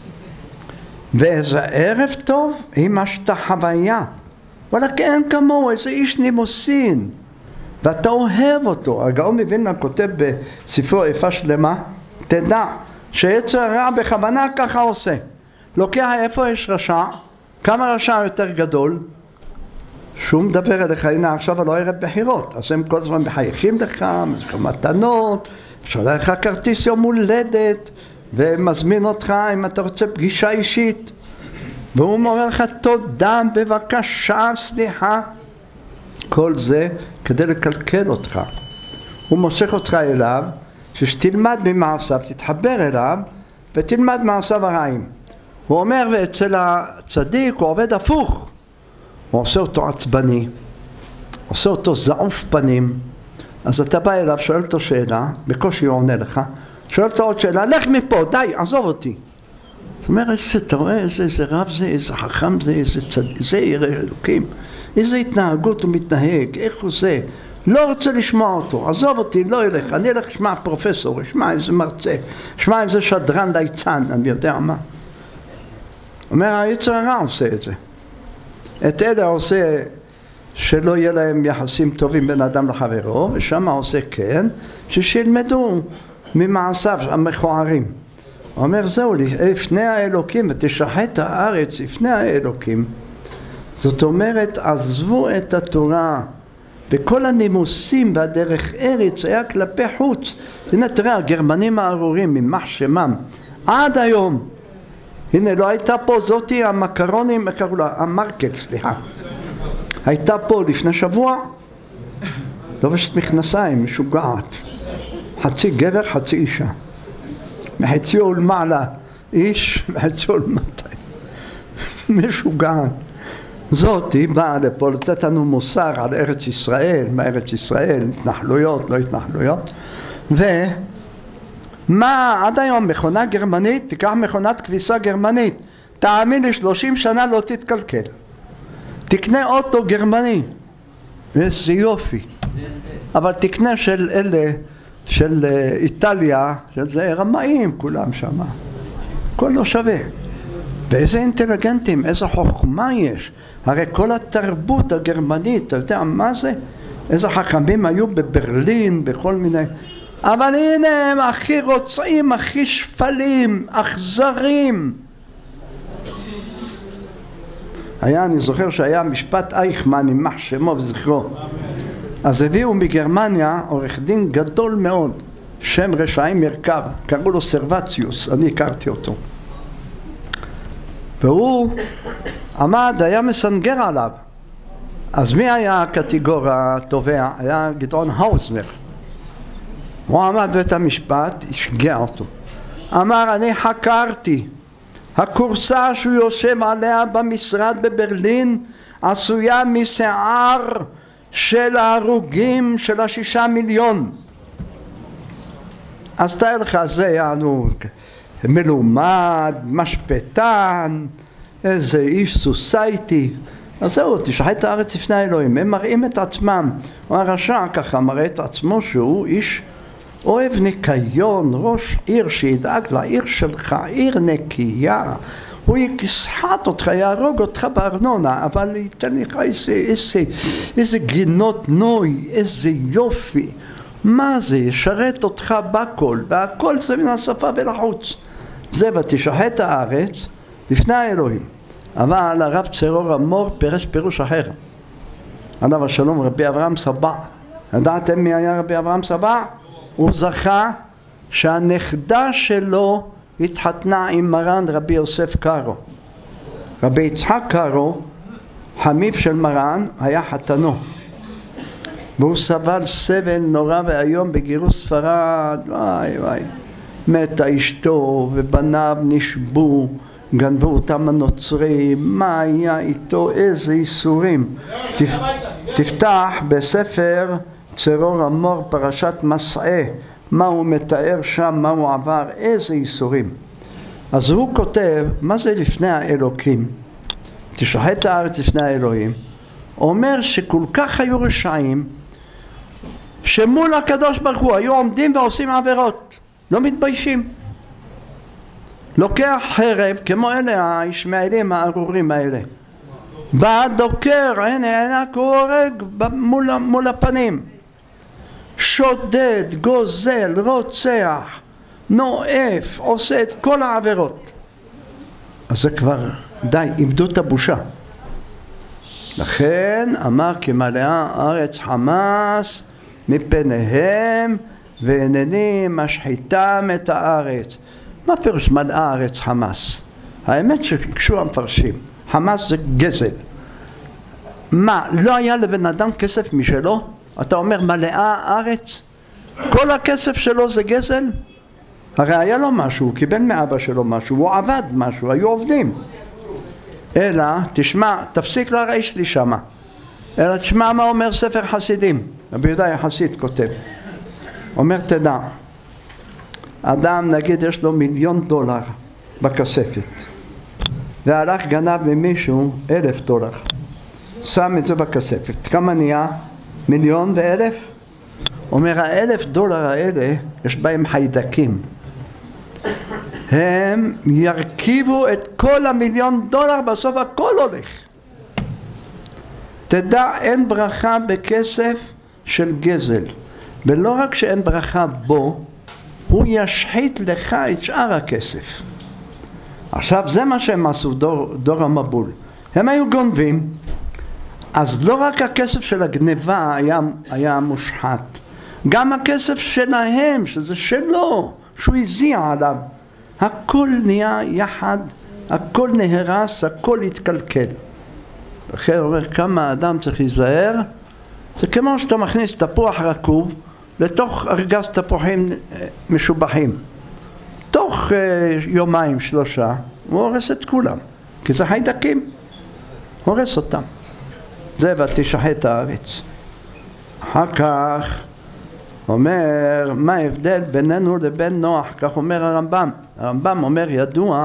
ואיזה ערב טוב, אימשת חוויה, וואלה אין כמוהו, איזה איש נימוסין, ואתה אוהב אותו. הגאון מווילנה כותב בספרו יפה שלמה, תדע שיצר הרע בכוונה ככה עושה, לוקח איפה יש רשע, כמה רשע יותר גדול, שהוא מדבר אליך, הנה עכשיו לא ערב בחירות, אז הם כל הזמן מחייכים לך, מזכם מתנות, שולח לך כרטיס יום הולדת, ומזמין אותך אם אתה רוצה פגישה אישית, והוא אומר לך תודה, בבקשה, סליחה. כל זה כדי לקלקל אותך. הוא מושך אותך אליו, שתלמד ממעשיו, תתחבר אליו ותלמד מעשיו הרעים. הוא אומר, ואצל הצדיק הוא עובד הפוך, הוא עושה אותו עצבני, עושה אותו זעוף פנים. אז אתה בא אליו, שואל אותו שאלה, בקושי הוא עונה לך, שואל אותו עוד שאלה, לך מפה, די, עזוב אותי. זאת אומרת, אתה רואה איזה רב זה, איזה חכם זה, זה ירא אלוקים, איזה התנהגות הוא מתנהג, איך הוא זה, לא רוצה לשמוע אותו, עזוב אותי, לא ילך, אני אלך לשמע פרופסור, לשמע איזה מרצה, לשמע איזה שדרן ליצן, אני יודע מה. אומר, היצר הרע עושה את זה. את אלה עושה שלא יהיה להם יחסים טובים בין אדם לחברו, ושם עושה כן, שילמדו ממעשיו המכוערים. הוא אומר, זהו, לפני האלוקים, ותשחט הארץ לפני האלוקים. זאת אומרת, עזבו את התורה, וכל הנימוסים והדרך ארץ היה כלפי חוץ. הנה תראה, הגרמנים הארורים, ממח שמם, עד היום, הנה לא הייתה פה זאתי המקרונים, המרקל, סליחה, הייתה פה לפני שבוע, לובשת מכנסיים, משוגעת, חצי גבר, חצי אישה. מחציו ולמעלה איש, מחציו ולמטה. משוגען. זאת היא באה לפה לתת לנו מוסר על ארץ ישראל, מה ארץ ישראל, התנחלויות, לא התנחלויות. ומה עד היום מכונה גרמנית, תיקח מכונת כביסה גרמנית, תאמין לי 30 שנה לא תתקלקל. תקנה אוטו גרמני, איזה יופי. אבל תקנה של אלה, של איטליה, שזה רמאים כולם שם. הכל לא שווה. ואיזה אינטליגנטים, איזה חוכמה יש. הרי כל התרבות הגרמנית, אתה יודע מה זה? איזה חכמים היו בברלין, בכל מיני... אבל הנה הם הכי רוצעים, הכי שפלים, אכזרים. אני זוכר שהיה משפט אייכמן, יימח שמו וזכרו. אז הביאו מגרמניה עורך דין גדול מאוד, שם רשעים מרכב, קראו לו סרבציוס, אני הכרתי אותו. והוא עמד, היה מסנגר עליו. אז מי היה הקטגור התובע? היה גדעון האוזנר. הוא עמד בית המשפט, השגע אותו. אמר, אני חקרתי. הכורסה שהוא יושב עליה במשרד בברלין עשויה משיער של ההרוגים של 6 מיליון. אז תאר לך, זה יענו מלומד, משפטן, איזה איש סוסייטי. אז זהו, תשחט את הארץ לפני האלוהים. הם מראים את עצמם. הרשע ככה מראה את עצמו שהוא איש אוהב ניקיון, ראש עיר שידאג לעיר שלך, עיר נקייה. הוא יסחט אותך, יהרוג אותך בארנונה, אבל ייתן לך איזה גינות נוי, איזה יופי. מה זה? ישרת אותך בכל, והכל זה מן השפה ולחוץ. זה ותשחט הארץ לפני האלוהים. אבל הרב צרור המור פירש פירוש אחר. עליו השלום רבי אברהם סבא. ידעתם מי היה רבי אברהם סבא? הוא זכה שהנכדה שלו התחתנה עם מרן רבי יוסף קארו. רבי יצחק קארו, חמיף של מרן, היה חתנו. והוא סבל סבל נורא והיום בגירוש ספרד, וואי וואי. מתה אשתו ובניו נשבו, גנבו אותם הנוצרים, מה היה איתו, איזה איסורים. תפתח בספר צרור המור פרשת מסעה, מה הוא מתאר שם, מה הוא עבר, איזה איסורים. אז הוא כותב, מה זה לפני האלוקים? תשחט את הארץ לפני האלוהים. אומר שכל כך היו רשעים, שמול הקדוש ברוך הוא היו עומדים ועושים עבירות, לא מתביישים. לוקח חרב, כמו אלה הישמעאלים הארורים האלה. בא דוקר, הנה הוא הורג מול הפנים. שודד, גוזל, רוצח, נואף, עושה את כל העבירות. אז זה כבר די, איבדו את הבושה. לכן אמר כי מלאה הארץ חמס מפניהם והנני משחיתם את הארץ. מה פירוש מלאה הארץ חמס? האמת שקשו המפרשים, חמס זה גזל. מה, לא היה לבן אדם כסף משלו? אתה אומר מלאה הארץ? כל הכסף שלו זה גזל? הרי היה לו משהו, הוא קיבל מאבא שלו משהו, הוא עבד משהו, היו עובדים. אלא, תשמע, תפסיק להרעיש לי שמה. אלא תשמע מה אומר ספר חסידים. רבי יהודה החסיד כותב. אומר תדע, אדם נגיד יש לו $1,000,000 בכספת. והלך גנב ממישהו $1,000. שם את זה בכספת. כמה נהיה? 1,000,000? אומר $1,000 האלה יש בהם חיידקים. הם ירכיבו את כל $1,000,000, בסוף הכל הולך. תדע, אין ברכה בכסף של גזל. ולא רק שאין ברכה בו, הוא ישחית לך את שאר הכסף. עכשיו זה מה שהם עשו, דור המבול. הם היו גונבים, אז לא רק הכסף של הגניבה היה מושחת, גם הכסף שלהם, שזה שלו, שהוא הזיע עליו, הכל נהיה יחד, הכל נהרס, הכל התקלקל. לכן אומר כמה האדם צריך להיזהר. זה כמו שאתה מכניס תפוח רקוב לתוך ארגז תפוחים משובחים. תוך יומיים שלושה הוא הורס את כולם, כי זה חיידקים, הורס אותם. זה ותשחט הארץ. אחר כך אומר, מה ההבדל בינינו לבין נוח? כך אומר הרמב"ם. הרמב"ם אומר, ידוע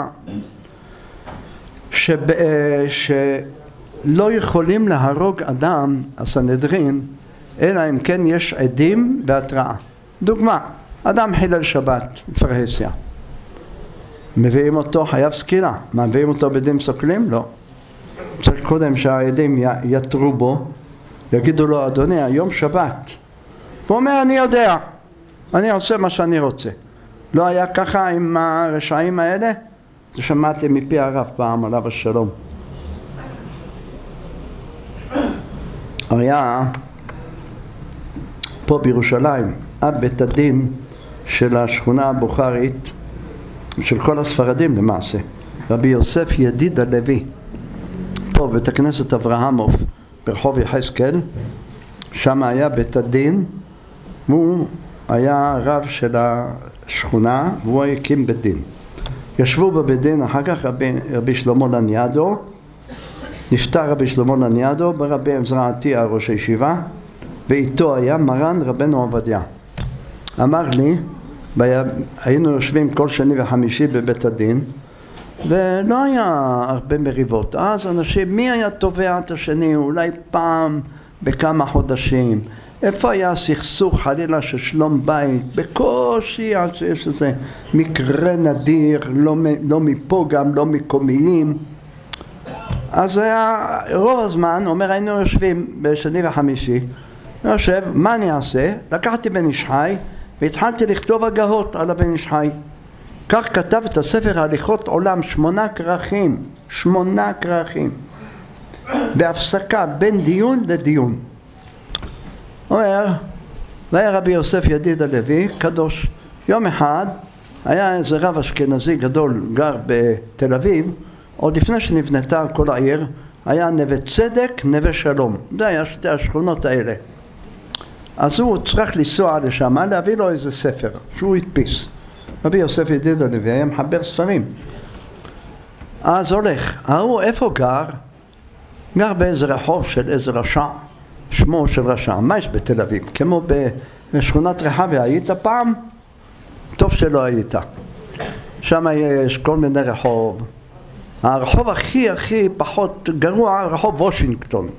שלא יכולים להרוג אדם, הסנהדרין, אלא אם כן יש עדים בהתראה. דוגמה, אדם חילל שבת בפרהסיה. מביאים אותו חייב סקילה. מביאים אותו בדין סוקלים? לא. צריך קודם שהעדים יתרו בו, יגידו לו, אדוני, היום שבת. הוא אומר, אני יודע, אני עושה מה שאני רוצה. לא היה ככה עם הרשעים האלה? זה שמעתי מפי הרב פעם, עליו השלום. היה פה בירושלים, אב בית הדין של השכונה הבוכרית, של כל הספרדים למעשה, רבי יוסף ידיד הלוי, פה בית הכנסת אברהמוב ברחוב יחזקאל, שם היה בית הדין, הוא היה רב של השכונה והוא הקים בית דין. ישבו בבית דין, אחר כך רבי שלמה לניאדו, נפטר רבי שלמה לניאדו, ברבי עזרא עטיה ראש הישיבה, ואיתו היה מרן רבנו עובדיה. אמר לי, היינו יושבים כל שני וחמישי בבית הדין, ולא היה הרבה מריבות. אז אנשים, מי היה תובע את השני? אולי פעם בכמה חודשים. איפה היה סכסוך חלילה של שלום בית? בקושי עד שיש איזה מקרה נדיר, לא מפה גם, לא מקומיים. אז היה רוב הזמן, אומר, היינו יושבים בשני וחמישי, יושב, מה אני אעשה? לקחתי בן איש חי והתחלתי לכתוב הגהות על הבן איש חי. כך כתב את הספר הליכות עולם, 8 כרכים, 8 כרכים, בהפסקה בין דיון לדיון. אומר, והיה רבי יוסף ידיד הלוי, קדוש. יום אחד היה איזה רב אשכנזי גדול גר בתל אביב, עוד לפני שנבנתה כל העיר, היה נווה צדק, נווה שלום. זה היה שתי השכונות האלה. אז הוא צריך לנסוע לשם, להביא לו איזה ספר שהוא הדפיס. רבי יוסף ידיד הלוי היה מחבר ספרים. אז הולך, ההוא איפה גר? גר באיזה רחוב של איזה רשע, שמו של רשע. מה יש בתל אביב? כמו בשכונת רחביה, היית פעם? טוב שלא היית. שם יש כל מיני רחוב. הרחוב הכי פחות גרוע, רחוב וושינגטון.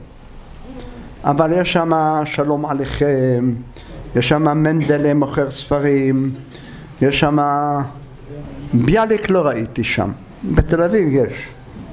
אבל יש שם שלום עליכם, יש שם מנדלה מוכר ספרים, יש שם ביאליק, לא ראיתי שם. בתל אביב יש.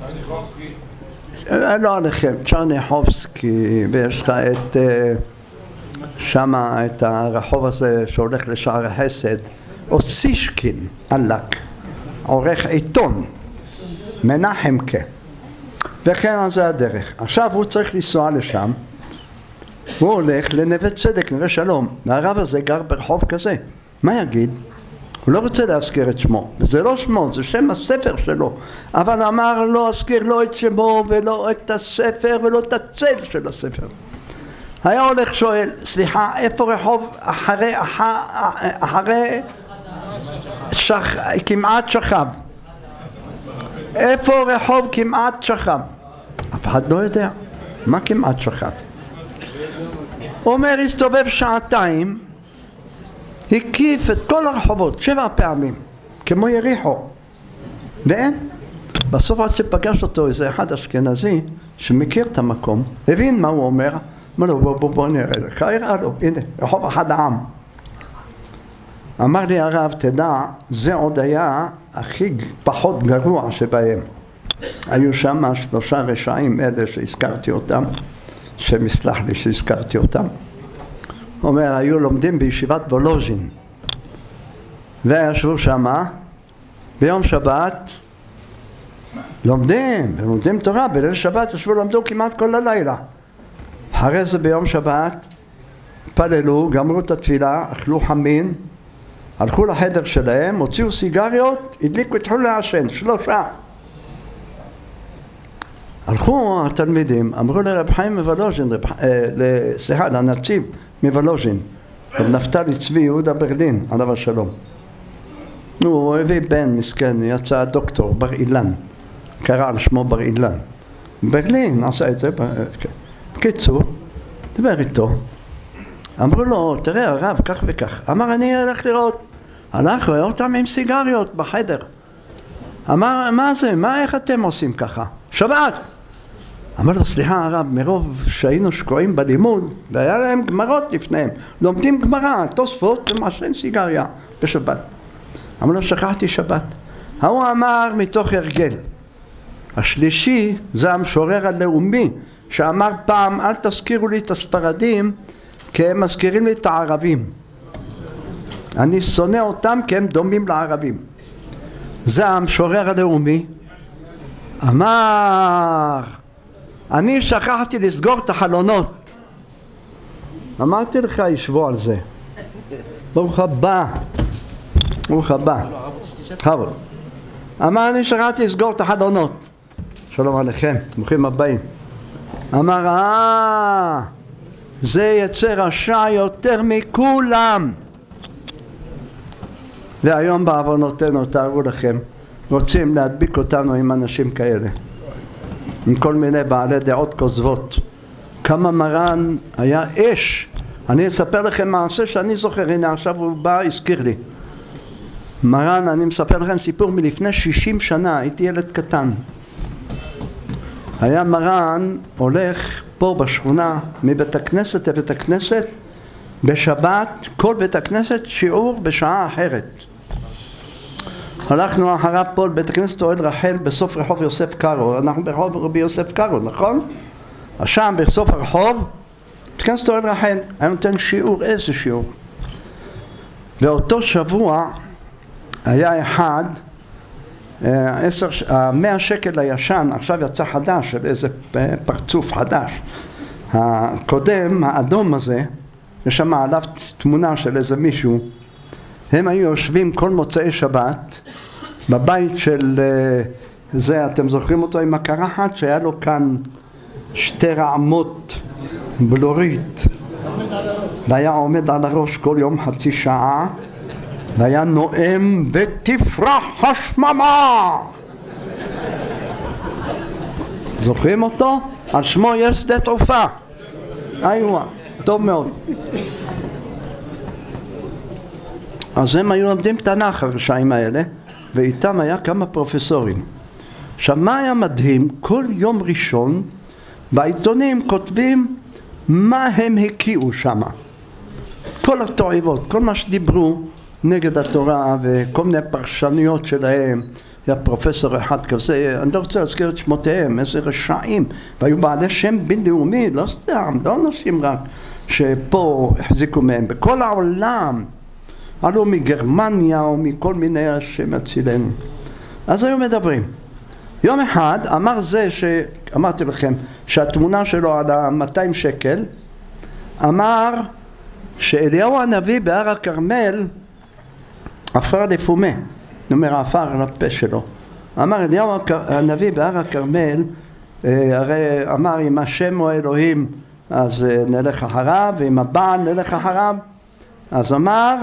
לא עליכם, צ'רניחובסקי, ויש לך את שם את הרחוב הזה שהולך לשער החסד, אוסישקין עלק, עורך עיתון, מנחם כה. וכן על זה הדרך. עכשיו הוא צריך לנסוע לשם, הוא הולך לנווה צדק, נווה שלום, והרב הזה גר ברחוב כזה. מה יגיד? הוא לא רוצה להזכיר את שמו, וזה לא שמו, זה שם הספר שלו, אבל אמר לא אזכיר לא את שמו ולא את הספר ולא את הצל של הספר. היה הולך שואל, סליחה, איפה רחוב אחרי כמעט שכב? איפה רחוב כמעט שכב? אף אחד לא יודע מה כמעט שכב. הוא אומר, הסתובב שעתיים, הקיף את כל הרחובות 7 פעמים, כמו יריחו, ואין. בסוף עד שפגש אותו איזה אחד אשכנזי שמכיר את המקום, הבין מה הוא אומר, אמר לו בוא נראה לך, הראה לו, הנה, רחוב אחד העם. אמר לי הרב, תדע, זה עוד היה הכי פחות גרוע שבהם. היו שם 3 רשעים אלה שהזכרתי אותם, שמסלח לי שהזכרתי אותם. הוא אומר, היו לומדים בישיבת וולוז'ין, וישבו שמה, ביום שבת, לומדים תורה, בליל שבת ישבו למדו כמעט כל הלילה. אחרי זה ביום שבת, פללו, גמרו את התפילה, אכלו חמין, הלכו לחדר שלהם, הוציאו סיגריות, הדליקו, התחילו לעשן, 3. הלכו התלמידים, אמרו לרב חיים מוולוז'ין, סליחה, לנציב מוולוז'ין, רב נפתלי צבי יהודה ברלין, עליו השלום. הוא הביא בן מסכן, יצא דוקטור בר אילן, קרא על שמו בר אילן. ברלין עשה את זה, בקיצור, דבר איתו. אמרו לו, תראה הרב, כך וכך. אמר, אני הולך לראות. הלך, רואה אותם עם סיגריות בחדר. אמר, מה זה? איך אתם עושים ככה? שבת! אמר לו, סליחה הרב, מרוב שהיינו שקועים בלימוד, והיה להם גמרות לפניהם, לומדים גמרא, תוספות ומעשן סיגריה בשבת. אמר לו, שכחתי שבת. הוא אמר מתוך הרגל. השלישי זה המשורר הלאומי, שאמר פעם, אל תזכירו לי את הספרדים, כי הם מזכירים לי את הערבים. אני שונא אותם כי הם דומים לערבים. זה המשורר הלאומי. אמר, אני שכחתי לסגור את החלונות. אמרתי לך, ישבו על זה. ברוך הבא. ברוך הבא. חבר. אמר, אני שכחתי לסגור את החלונות. שלום עליכם, ברוכים הבאים. אמר, זה יצא רשע יותר מכולם. והיום בעוונותינו, תארו לכם, רוצים להדביק אותנו עם אנשים כאלה, עם כל מיני בעלי דעות כוזבות. כמה מרן היה אש. אני אספר לכם מעשה שאני זוכר, הנה עכשיו הוא בא, הזכיר לי. מרן, אני מספר לכם סיפור מלפני 60 שנה, הייתי ילד קטן. היה מרן הולך פה בשכונה מבית הכנסת לבית הכנסת בשבת, כל בית הכנסת שיעור בשעה אחרת. הלכנו אחריו פה לבית הכנסת אוהל רחל בסוף רחוב יוסף קארו, אנחנו ברחוב רבי יוסף קארו, נכון? שם בסוף הרחוב בית הכנסת אוהל רחל היה נותן שיעור, איזה שיעור. ואותו שבוע היה אחד 100 שקל הישן, עכשיו יצא חדש, של איזה פרצוף חדש. הקודם, האדום הזה, יש שם עליו תמונה של איזה מישהו. הם היו יושבים כל מוצאי שבת בבית של זה, אתם זוכרים אותו עם הקרחת, שהיה לו כאן 2 רעמות בלורית, והיה עומד על הראש כל יום חצי שעה, והיה נואם ותפרח השממה. זוכרים אותו? על שמו יש שדה תעופה. איואה, טוב מאוד. אז הם היו לומדים תנ"ך הרשעים האלה, ואיתם היה כמה פרופסורים. עכשיו מה היה מדהים? כל יום ראשון בעיתונים כותבים מה הם הקיעו שם. כל התועבות, כל מה שדיברו נגד התורה וכל מיני פרשנויות שלהם. היה פרופסור אחד כזה, אני לא רוצה להזכיר את שמותיהם, איזה רשעים, והיו בעלי שם בינלאומי, לא סתם, לא אנשים רק שפה החזיקו מהם, בכל העולם, עלו מגרמניה או מכל מיני השם הצילנו. אז היו מדברים. יום אחד אמר זה שאמרתי לכם שהתמונה שלו על 200 שקל, אמר שאליהו הנביא בהר הכרמל עפר לפומה, נאמר עפר על הפה שלו. אמר אליהו הנביא בהר הכרמל, הרי אמר אם השם הוא אלוהים אז נלך אחריו, ואם הבעל נלך אחריו. אז אמר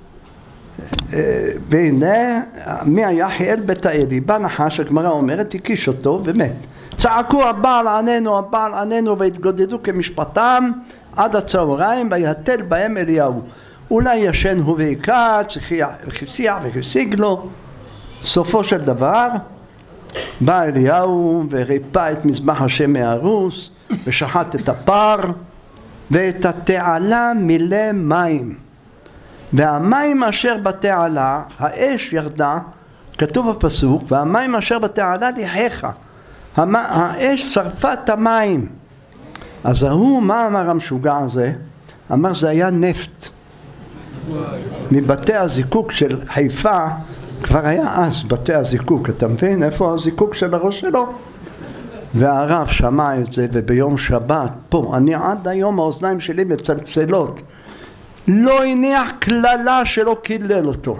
והנה מי היה חיאל בית האלי, בא נחש, הגמרא אומרת, הקיש אותו ומת. צעקו הבעל עננו והתגודדו כמשפטם עד הצהריים, ויהתל בהם אליהו. אולי ישן הוא ויקץ, וכיסיח וכיסיג לו. סופו של דבר בא אליהו וריפא את מזבח השם מהרוס, ושחט את הפר, ואת התעלה מילא מים. והמים אשר בתעלה, האש ירדה, כתוב בפסוק, והמים אשר בתעלה ליחך. האש שרפה את המים. אז ההוא, מה אמר המשוגע הזה? אמר זה היה נפט. מבתי הזיקוק של חיפה, כבר היה אז בתי הזיקוק, אתה מבין? איפה הזיקוק של הראש שלו? והרב שמע את זה, וביום שבת, פה, אני עד היום האוזניים שלי מצלצלות, לא הניח כללה שלא קילל אותו.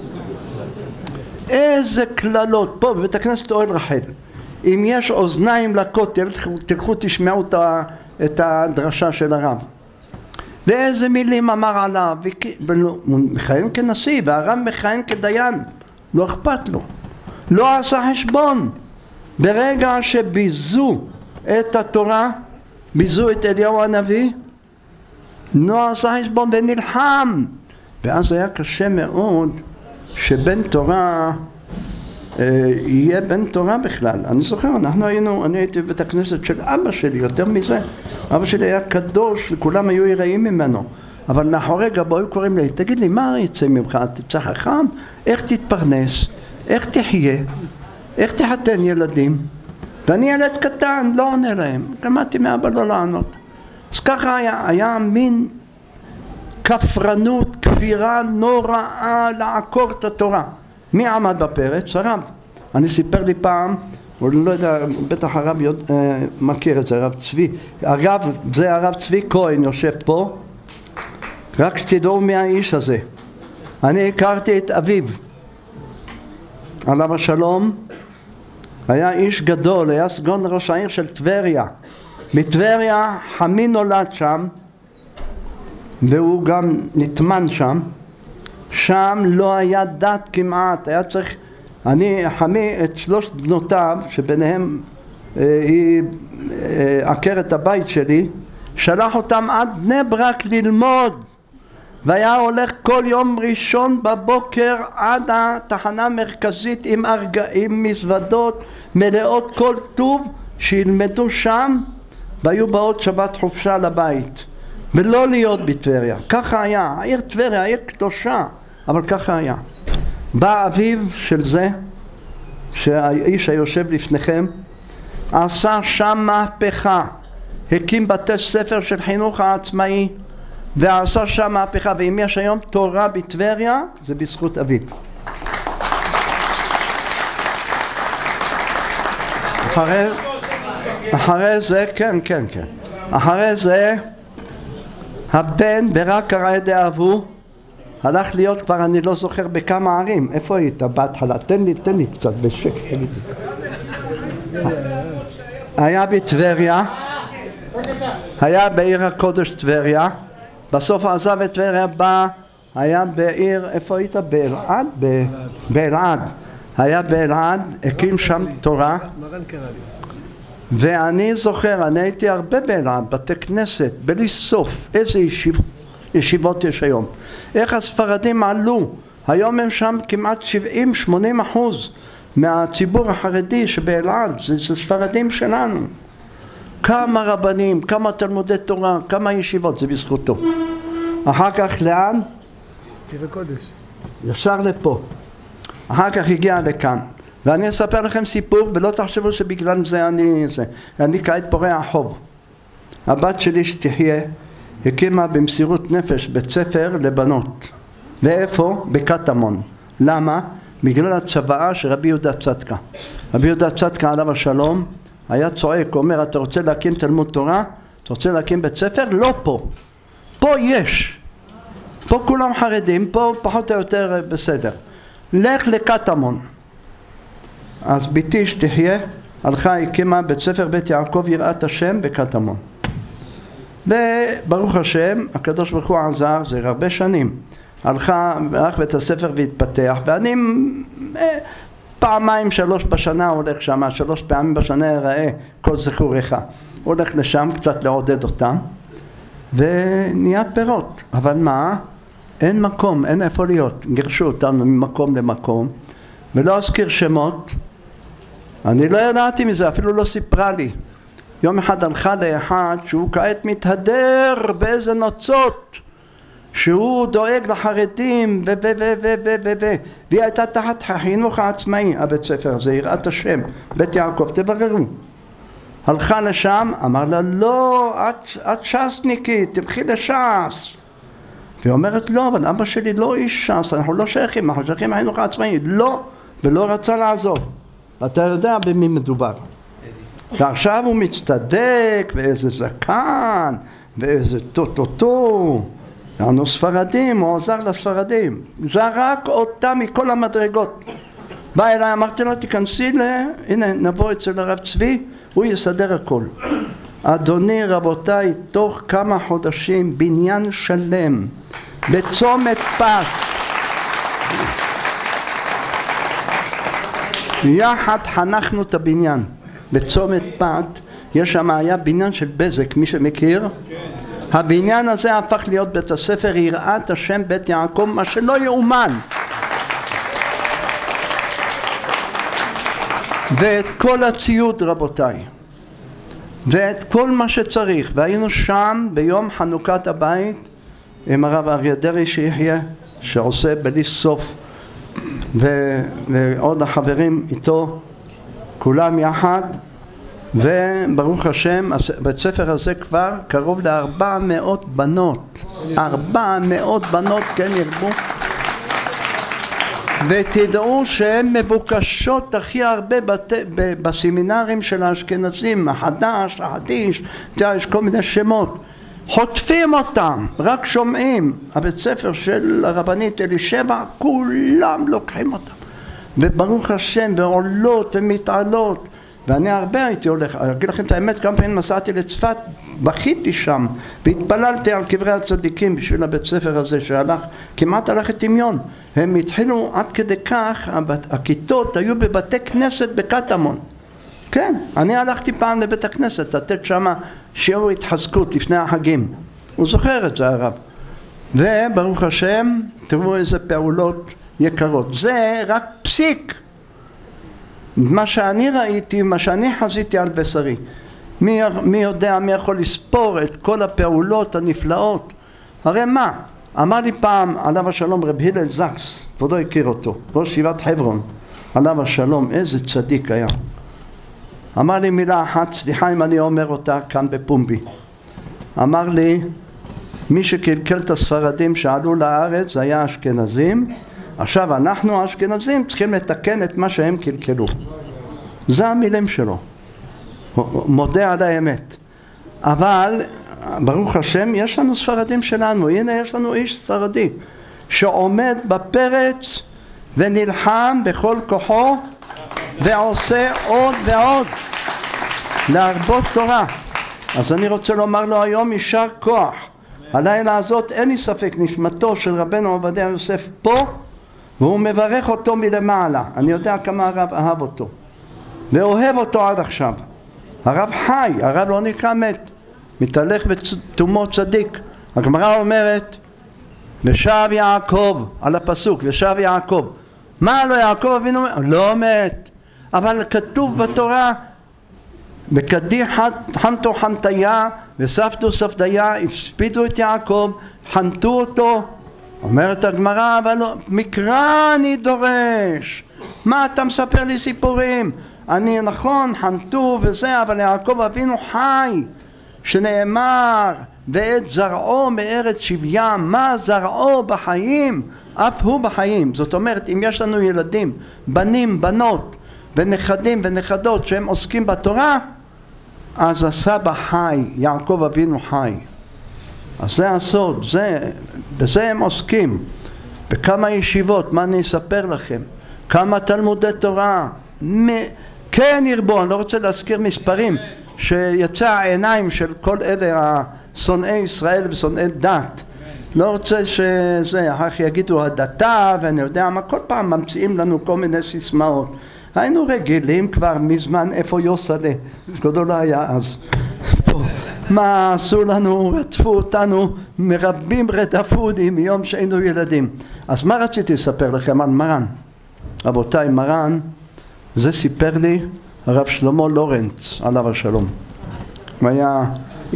איזה כללות, פה בבית הכנסת אוהל רחל. אם יש אוזניים לכותל, תלכו תשמעו את הדרשה של הרב. ואיזה מילים אמר עליו, הוא מכהן כנשיא והרב מכהן כדיין, לא אכפת לו, לא עשה חשבון. ברגע שביזו את התורה, ביזו את אליהו הנביא, לא עשה חשבון ונלחם. ואז היה קשה מאוד שבן תורה יהיה בן תורה בכלל. אני זוכר, אני הייתי בבית הכנסת של אבא שלי, יותר מזה. אבא שלי היה קדוש וכולם היו יראים ממנו. אבל מאחורי גבו היו קוראים לי, תגיד לי, מה יצא ממך? תצא חכם? איך תתפרנס? איך תחיה? איך תחתן ילדים? ואני ילד קטן, לא עונה להם. למדתי מאבא לא לענות. אז ככה היה מין כפרנות, כפירה נוראה לעקור את התורה. מי עמד בפרץ? הרב. אני סיפר לי פעם, הוא לא יודע, בטח הרב מכיר את זה, הרב צבי. הרב, זה הרב צבי כהן, יושב פה. רק שתדעו מי האיש הזה. אני הכרתי את אביו. עליו השלום. היה איש גדול, היה סגן ראש העיר של טבריה. בטבריה חמי נולד שם, והוא גם נטמן שם. שם לא היה דת כמעט, היה צריך, חמי את 3 בנותיו, שביניהם היא עקרת הבית שלי, שלח אותם עד בני ברק ללמוד, והיה הולך כל יום ראשון בבוקר עד התחנה המרכזית עם מזוודות מלאות כל טוב, שילמדו שם, והיו באות שבת חופשה לבית, ולא להיות בטבריה. ככה היה, העיר טבריה, העיר קדושה, אבל ככה היה. בא אביו של זה, שהאיש היושב לפניכם, עשה שם מהפכה, הקים בתי ספר של חינוך העצמאי, ועשה שם מהפכה, ואם יש היום תורה בטבריה, זה בזכות אביו. אחרי זה, כן. אחרי זה, הבן ברק הרעי אהבו, הלך להיות כבר, אני לא זוכר בכמה ערים. איפה היית בהתחלה? תן לי קצת בשקט, תגיד לי. היה בטבריה, היה בעיר הקודש טבריה, בסוף עזב את טבריה, היה בעיר, איפה היית? באלעד? באלעד. היה באלעד, הקים שם תורה. ואני זוכר, אני הייתי הרבה באלעד, בתי כנסת, בלי סוף. איזה ישיבות יש היום. איך הספרדים עלו. היום הם שם כמעט 70-80% מהציבור החרדי שבאלעד, זה ספרדים שלנו. כמה רבנים, כמה תלמודי תורה, כמה ישיבות, זה בזכותו. אחר כך לאן? עיר הקודש. ישר לפה. אחר כך הגיע לכאן. ואני אספר לכם סיפור, ולא תחשבו שבגלל זה אני כעת פורע חוב. הבת שלי שתחיה, הקימה במסירות נפש בית ספר לבנות. ואיפה? בקטמון. למה? בגלל הצוואה של רבי יהודה צדקה. רבי יהודה צדקה עליו השלום, היה צועק, אומר, אתה רוצה להקים תלמוד תורה? אתה רוצה להקים בית ספר? לא פה. פה יש. פה כולם חרדים, פה פחות או יותר בסדר. לך לקטמון. אז ביתי שתחיה, הלכה, הקימה בית ספר בית יעקב יראת השם בקטמון. וברוך השם, הקדוש ברוך הוא עזר, זה הרבה שנים. הלך בית הספר והתפתח, ואני 2-3 בשנה הולך שם, 3 פעמים בשנה יראה כל זכורך. הולך לשם קצת לעודד אותם, ונהיה פירות. אבל מה? אין מקום, אין איפה להיות. גירשו אותנו ממקום למקום, ולא אזכיר שמות. אני לא ידעתי מזה, אפילו לא סיפרה לי. יום אחד הלכה לאחד שהוא כעת מתהדר באיזה נוצות, שהוא דואג לחרדים והיא הייתה תחת החינוך העצמאי, הבית ספר הזה, יראת השם, בית יעקב, תבררו. הלכה לשם, אמר לה, לא, את ש"סניקית, תלכי לש"ס. והיא אומרת, לא, אבל אבא שלי לא איש ש"ס, אנחנו לא שייכים, אנחנו שייכים לחינוך העצמאי. לא, ולא רצה לעזור. אתה יודע במי מדובר. ועכשיו הוא מצטדק, ואיזה זקן, ואיזה טוטוטו. אנחנו ספרדים, הוא עוזר לספרדים. זרק אותה מכל המדרגות. בא אליי, אמרתי לה, תיכנסי הנה, נבוא אצל הרב צבי, הוא יסדר הכל. אדוני רבותיי, תוך כמה חודשים בניין שלם בצומת פת יחד חנכנו את הבניין בצומת פת. יש שם היה בניין של בזק, מי שמכיר? הבניין הזה הפך להיות בית הספר יראת השם בית יעקב, מה שלא יאומן. ואת כל הציוד רבותיי, ואת כל מה שצריך, והיינו שם ביום חנוכת הבית עם הרב אריה דרעי שיחיה, שעושה בלי סוף, ועוד החברים איתו, כולם יחד, וברוך השם, בית ספר הזה כבר קרוב ל400 בנות, 400 בנות כן ירבו, ותדעו שהן מבוקשות הכי הרבה בסמינרים של האשכנזים, החדש, החדיש, יש כל מיני שמות, חוטפים אותם, רק שומעים. הבית ספר של הרבנית אלישבע, כולם לוקחים אותם, וברוך השם, ועולות ומתעלות. ואני הרבה הייתי הולך, אגיד לכם את האמת, כמה פעמים נסעתי לצפת, בכיתי שם, והתפללתי על קברי הצדיקים בשביל הבית ספר הזה שהלך, כמעט הלך לטמיון. הם התחילו עד כדי כך, הכיתות היו בבתי כנסת בקטמון. כן, אני הלכתי פעם לבית הכנסת, לתת שם שיעור התחזקות לפני החגים. הוא זוכר את זה הרב. וברוך השם, תראו איזה פעולות יקרות. זה רק פסיק. מה שאני ראיתי, מה שאני חזיתי על בשרי. מי יודע, מי יכול לספור את כל הפעולות הנפלאות? הרי מה? אמר לי פעם עליו השלום רב הלל זקס, כבודו הכיר אותו, ראש ישיבת חברון, עליו השלום, איזה צדיק היה. אמר לי מילה אחת, סליחה אם אני אומר אותה כאן בפומבי. אמר לי, מי שקלקל את הספרדים שעלו לארץ זה היה אשכנזים, עכשיו אנחנו האשכנזים צריכים לתקן את מה שהם קלקלו. זה המילים שלו, מודה על האמת. אבל ברוך השם יש לנו ספרדים שלנו, הנה יש לנו איש ספרדי שעומד בפרץ ונלחם בכל כוחו ועושה עוד ועוד להרבות תורה. אז אני רוצה לומר לו היום יישר כוח. הלילה הזאת אין לי ספק נשמתו של רבנו עובדיה יוסף פה, והוא מברך אותו מלמעלה. אני יודע כמה הרב אהב אותו ואוהב אותו עד עכשיו. הרב חי, הרב לא נקרא מת, מתהלך בתומו צדיק. הגמרא אומרת ושב יעקב, על הפסוק ושב יעקב, מה לא יעקב אבינו לא מת, אבל כתוב בתורה בקדי חנתו חנתיה וספדו ספדיה, הפספידו את יעקב, חנתו אותו. אומרת הגמרא, אבל לא, מקרא אני דורש, מה אתה מספר לי סיפורים? אני נכון חנתו וזה, אבל יעקב אבינו חי, שנאמר ואת זרעו מארץ שביה, מה זרעו בחיים? אף הוא בחיים. זאת אומרת, אם יש לנו ילדים, בנים, בנות ונכדים ונכדות שהם עוסקים בתורה, אז הסבא חי, יעקב אבינו חי. אז זה הסוד, בזה הם עוסקים. בכמה ישיבות, מה אני אספר לכם? כמה תלמודי תורה, כן ירבו, אני לא רוצה להזכיר מספרים, שיצא העיניים של כל אלה שונאי ישראל ושונאי דת. לא רוצה שזה, אחר כך יגידו הדתה ואני יודע מה, כל פעם ממציאים לנו כל מיני סיסמאות. היינו רגילים כבר מזמן, איפה יוסלה? גדול לא היה אז. מה עשו לנו, רדפו אותנו, מרבים רדפודי מיום שהיינו ילדים. אז מה רציתי לספר לכם על מרן? רבותיי, מרן, זה סיפר לי הרב שלמה לורנץ, עליו השלום. הוא היה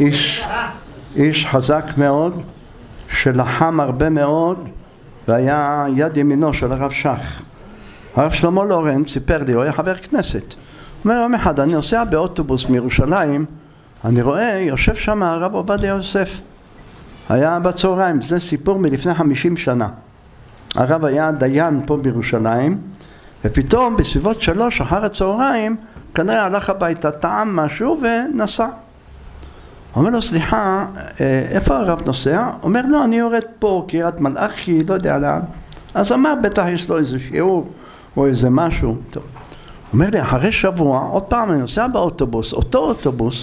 איש חזק מאוד, שלחם הרבה מאוד, והיה יד ימינו של הרב שך. הרב שלמה לורנץ סיפר לי, הוא היה חבר כנסת. הוא אומר, יום אחד, אני נוסע באוטובוס מירושלים, אני רואה, יושב שם הרב עובדיה יוסף. היה בצהריים, זה סיפור מלפני 50 שנה. הרב היה דיין פה בירושלים, ופתאום בסביבות 3 אחר הצהריים, כנראה הלך הביתה, טעם משהו ונסע. אומר לו, סליחה, איפה הרב נוסע? אומר, לא, אני יורד פה, קריית מלאכי, לא יודע לאן. אז אמר, בטח יש לו איזה שיעור, או איזה משהו. טוב. אומר לי, אחרי שבוע, עוד פעם אני נוסע באוטובוס, אותו אוטובוס,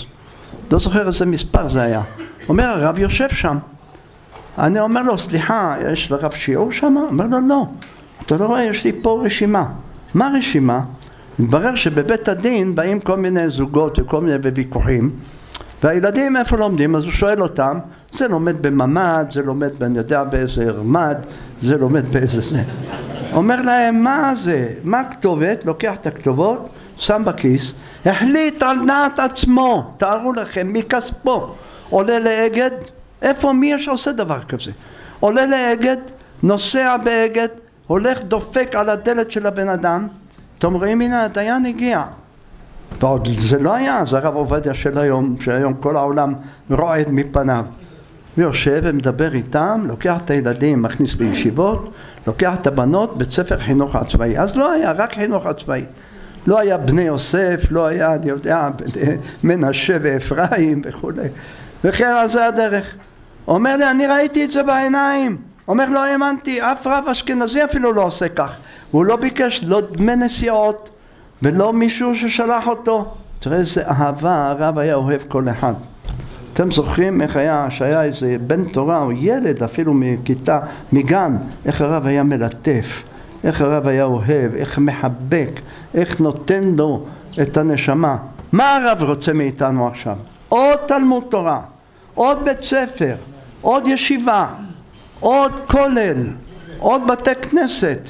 לא זוכר איזה מספר זה היה. אומר, הרב יושב שם. אני אומר לו, סליחה, יש לרב שיעור שם? אומר לו, לא. אתה לא רואה, יש לי פה רשימה. מה רשימה? מתברר שבבית הדין באים כל מיני זוגות וכל מיני ויכוחים, והילדים איפה לומדים? אז הוא שואל אותם, זה לומד בממד, זה לומד אני יודע באיזה רמד, זה לומד באיזה זה. אומר להם, מה זה? מה הכתובת? לוקח את הכתובות, שם בכיס, החליט על דעת עצמו, תארו לכם, מכספו, עולה לאגד, איפה מי יש עושה דבר כזה? עולה לאגד, נוסע באגד, הולך דופק על הדלת של הבן אדם, אתם רואים, הנה הדיין הגיע. ועוד זה לא היה, זה הרב עובדיה של היום, שהיום כל העולם רועד מפניו. ויושב ומדבר איתם, לוקח את הילדים, מכניס לישיבות, לוקח את הבנות, בית ספר חינוך עצמאי. אז לא היה, רק חינוך עצמאי. לא היה בני יוסף, לא היה, אני יודע, מנשה ואפרים וכו'. וכן, אז זה הדרך. אומר לי, אני ראיתי את זה בעיניים. אומר, לא האמנתי, אף רב אשכנזי אפילו לא עושה כך. הוא לא ביקש לא דמי נסיעות, ולא מישהו ששלח אותו. תראה איזה אהבה, הרב היה אוהב כל אחד. אתם זוכרים איך היה, שהיה איזה בן תורה או ילד אפילו מכיתה, מגן, איך הרב היה מלטף, איך הרב היה אוהב, איך מחבק, איך נותן לו את הנשמה. מה הרב רוצה מאיתנו עכשיו? עוד תלמוד תורה, עוד בית ספר, עוד ישיבה, עוד כולל, עוד בתי כנסת.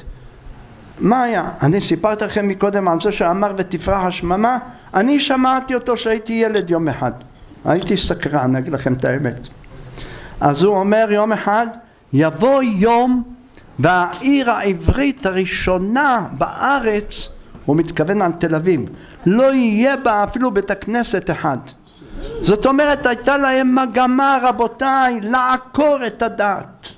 מה היה? אני סיפרתי לכם מקודם על זה שאמר ותפרח השממה, אני שמעתי אותו שהייתי ילד יום אחד. הייתי סקרן, אגיד לכם את האמת. אז הוא אומר יום אחד, יבוא יום והעיר העברית הראשונה בארץ, הוא מתכוון על תל אביב, לא יהיה בה אפילו בית הכנסת אחד. זאת אומרת, הייתה להם מגמה, רבותיי, לעקור את הדת.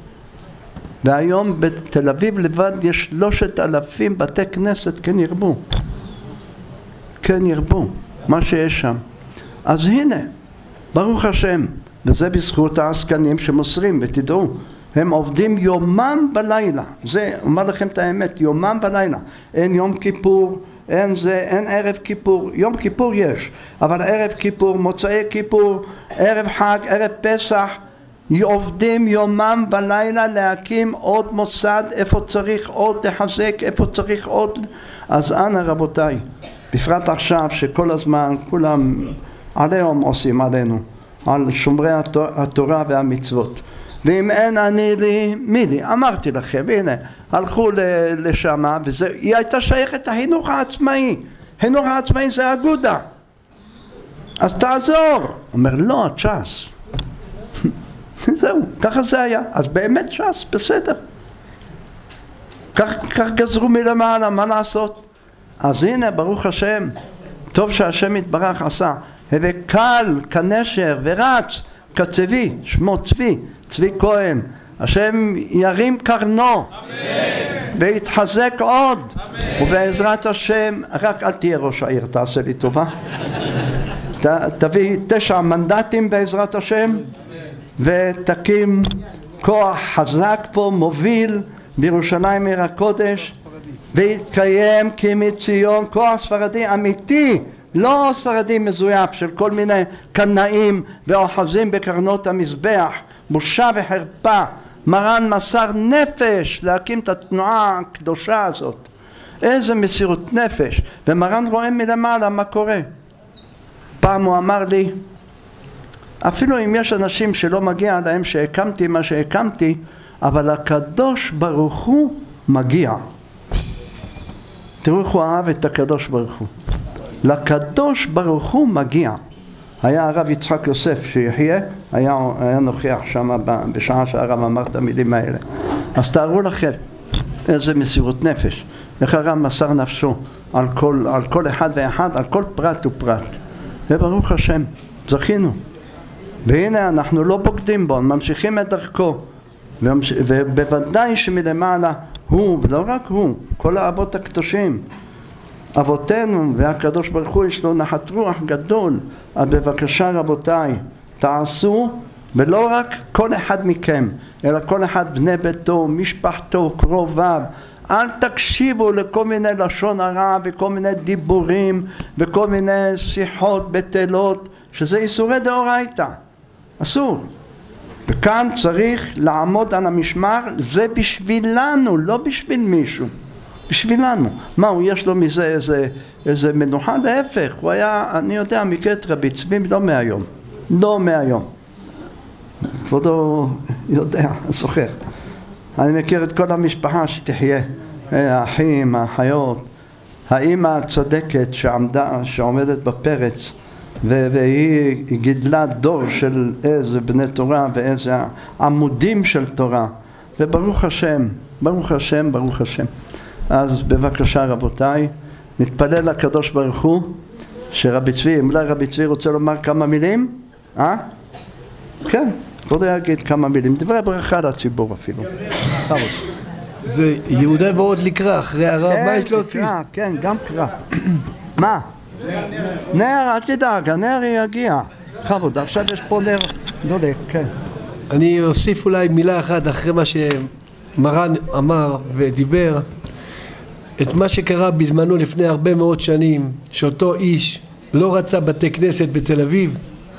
והיום בתל אביב לבד יש 3,000 בתי כנסת, כן ירבו. כן ירבו, מה שיש שם. אז הנה, ברוך השם, וזה בזכות העסקנים שמוסרים, ותדעו, הם עובדים יומם בלילה. זה, אומר לכם את האמת, יומם בלילה. אין יום כיפור, אין זה, אין ערב כיפור. יום כיפור יש, אבל ערב כיפור, מוצאי כיפור, ערב חג, ערב פסח, עובדים יומם בלילה להקים עוד מוסד, איפה צריך עוד לחזק, איפה צריך עוד. אז אנא רבותיי, בפרט עכשיו שכל הזמן כולם עליהם עושים עלינו, על שומרי התורה והמצוות. ואם אין אני לי, מי לי? אמרתי לכם, הנה, הלכו לשמה, והיא הייתה שייכת החינוך העצמאי. חינוך העצמאי זה אגודה. אז תעזור. אומר, לא, צ'ס. זהו, ככה זה היה. אז באמת צ'ס, בסדר. כך גזרו מלמעלה, מה לעשות? אז הנה, ברוך השם, טוב שהשם יתברך עשה. וקל כנשר ורץ כצבי, שמו צבי, צבי כהן. השם ירים קרנו ויתחזק עוד. ובעזרת השם, רק אל תהיה ראש העיר, תעשה לי טובה. תביא 9 מנדטים בעזרת השם, ותקים כוח חזק פה, מוביל בירושלים עיר הקודש, ויתקיים כי מציון כוח ספרדי אמיתי, לא ספרדי מזויף של כל מיני קנאים ואוחזים בקרנות המזבח. בושה וחרפה. מרן מסר נפש להקים את התנועה הקדושה הזאת. איזה מסירות נפש. ומרן רואה מלמעלה מה קורה. פעם הוא אמר לי, אפילו אם יש אנשים שלא מגיע להם שהקמתי מה שהקמתי, אבל הקדוש ברוך הוא מגיע. תראו איך הוא אהב את הקדוש ברוך הוא. לקדוש ברוך הוא מגיע. היה הרב יצחק יוסף שיחיה, היה נוכח שם בשעה שהרב אמר את המילים האלה. אז תארו לכם איזה מסירות נפש, איך הרב מסר נפשו על כל אחד ואחד, על כל פרט ופרט. וברוך השם, זכינו. והנה אנחנו לא בוגדים בו, ממשיכים את דרכו, ובוודאי שמלמעלה הוא, ולא רק הוא, כל האבות הקדושים, אבותינו והקדוש ברוך הוא יש לו נחת רוח גדול. אז בבקשה רבותיי, תעשו, ולא רק כל אחד מכם, אלא כל אחד בני ביתו, משפחתו, קרוביו. אל תקשיבו לכל מיני לשון הרע וכל מיני דיבורים וכל מיני שיחות בטלות שזה איסורי דאורייתא, אסור. וכאן צריך לעמוד על המשמר, זה בשבילנו, לא בשביל מישהו, בשבילנו. מה, הוא יש לו מזה איזה מנוחה? להפך, הוא היה, אני יודע, מכיר את רבי צבי לא מהיום, לא מהיום. כבודו יודע, זוכר. אני מכיר את כל המשפחה שתחיה, האחים, האחיות, האמא הצודקת שעומדת בפרץ, והיא גידלה דור של איזה בני תורה ואיזה עמודים של תורה, וברוך השם, ברוך השם, ברוך השם. אז בבקשה רבותיי, נתפלל לקדוש ברוך הוא שרבי צבי, אם לא רבי צבי רוצה לומר כמה מילים? כן, כבודו יגיד כמה מילים, דברי ברכה לציבור אפילו. זה יהודה ועוד לקרא אחרי הרב, מה יש להוסיף? כן, גם קרא. מה? נר, אל תדאג, הנר יגיע. חבוד, עכשיו יש פה נר דולק, כן. אני אוסיף אולי מילה אחת אחרי מה שמרן אמר ודיבר, את מה שקרה בזמנו לפני הרבה מאוד שנים, שאותו איש לא רצה בתי כנסת בתל אביב,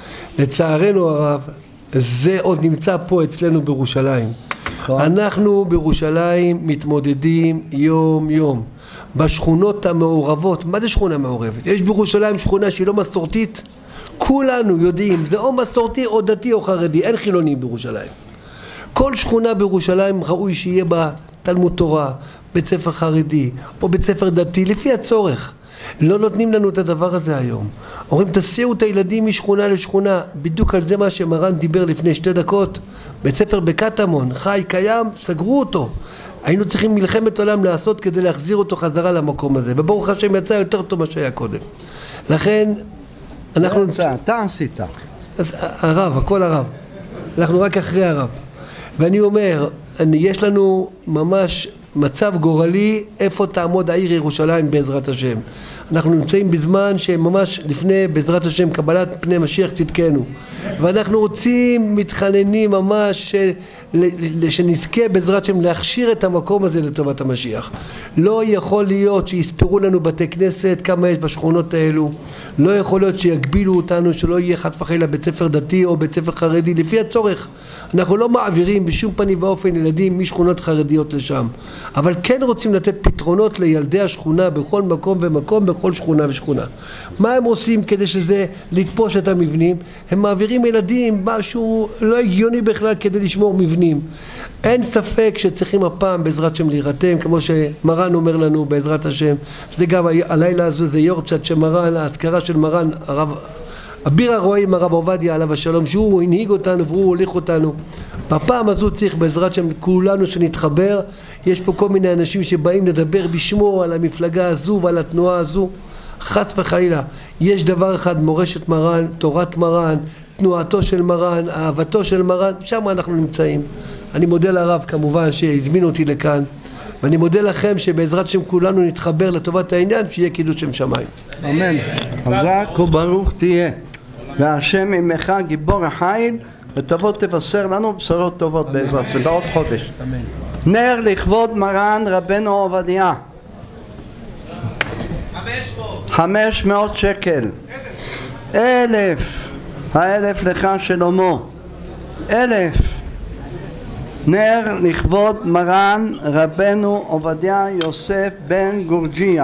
לצערנו הרב, זה עוד נמצא פה אצלנו בירושלים. אנחנו בירושלים מתמודדים יום יום בשכונות המעורבות. מה זה שכונה מעורבת? יש בירושלים שכונה שהיא לא מסורתית, כולנו יודעים, זה או מסורתי או דתי או חרדי, אין חילונים בירושלים. כל שכונה בירושלים ראוי שיהיה בה תלמוד תורה, בית ספר חרדי או בית ספר דתי לפי הצורך. לא נותנים לנו את הדבר הזה היום. אומרים תסיעו את הילדים משכונה לשכונה, בדיוק על זה מה שמרן דיבר לפני 2 דקות. בית ספר בקטמון, חי, קיים, סגרו אותו. היינו צריכים מלחמת עולם לעשות כדי להחזיר אותו חזרה למקום הזה, וברוך השם יצא יותר טוב מה שהיה קודם. לכן אנחנו... אתה עשית. אז הרב, הכל הרב. אנחנו רק אחרי הרב. ואני אומר, יש לנו ממש מצב גורלי איפה תעמוד העיר ירושלים בעזרת השם. אנחנו נמצאים בזמן שממש לפני בעזרת השם קבלת פני משיח צדקנו, ואנחנו רוצים, מתחננים ממש שנזכה בעזרת השם להכשיר את המקום הזה לטובת המשיח. לא יכול להיות שיספרו לנו בתי כנסת כמה יש בשכונות האלו, לא יכול להיות שיגבילו אותנו שלא יהיה חס וחלילה בית ספר דתי או בית ספר חרדי לפי הצורך. אנחנו לא מעבירים בשום פנים ואופן ילדים משכונות חרדיות לשם, אבל כן רוצים לתת פתרונות לילדי השכונה בכל מקום ומקום, בכל שכונה ושכונה. מה הם עושים כדי שזה לתפוש את המבנים? הם מעבירים ילדים משהו לא הגיוני בכלל כדי לשמור מבנים. אין ספק שצריכים הפעם בעזרת השם להירתם, כמו שמרן אומר לנו בעזרת השם, שזה גם הלילה הזה זה יורצ'ת שמרן, ההזכרה של מרן הרב אביר הרועים הרב עובדיה עליו השלום, שהוא הנהיג אותנו והוא הוליך אותנו. בפעם הזו צריך בעזרת שם כולנו שנתחבר. יש פה כל מיני אנשים שבאים לדבר בשמו על המפלגה הזו ועל התנועה הזו. חס וחלילה, יש דבר אחד, מורשת מרן, תורת מרן, תנועתו של מרן, אהבתו של מרן, שם אנחנו נמצאים. אני מודה לרב כמובן שהזמין אותי לכאן, ואני מודה לכם שבעזרת שם כולנו נתחבר לטובת העניין, שיהיה קידוש שם שמיים. אמן. חזק וברוך תהיה, והשם עמך גיבור החיל, ותבוא תבשר לנו בשורות טובות בעזרת ובעוד חודש. אמן. נר לכבוד מרן רבנו עובדיה, 500 שקל. 1,000, 1,000 לך שלמה. 1,000 נר לכבוד מרן רבנו עובדיה יוסף בן גורג'יה.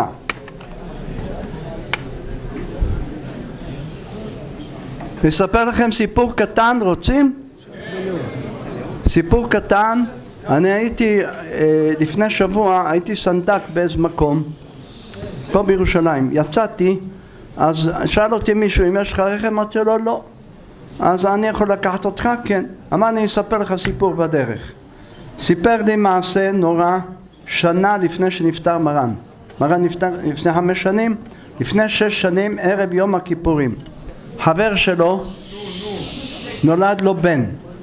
אספר לכם סיפור קטן, רוצים? סיפור קטן. אני הייתי לפני שבוע, הייתי סנדק באיזה מקום פה בירושלים. יצאתי, אז שאל אותי מישהו אם יש לך רכב, אמרתי לו לא. אז אני יכול לקחת אותך? כן. אמר אני אספר לך סיפור בדרך. סיפר לי מעשה נורא שנה לפני שנפטר מרן. מרן נפטר לפני 5 שנים, לפני 6 שנים ערב יום הכיפורים. חבר שלו נולד לו בן,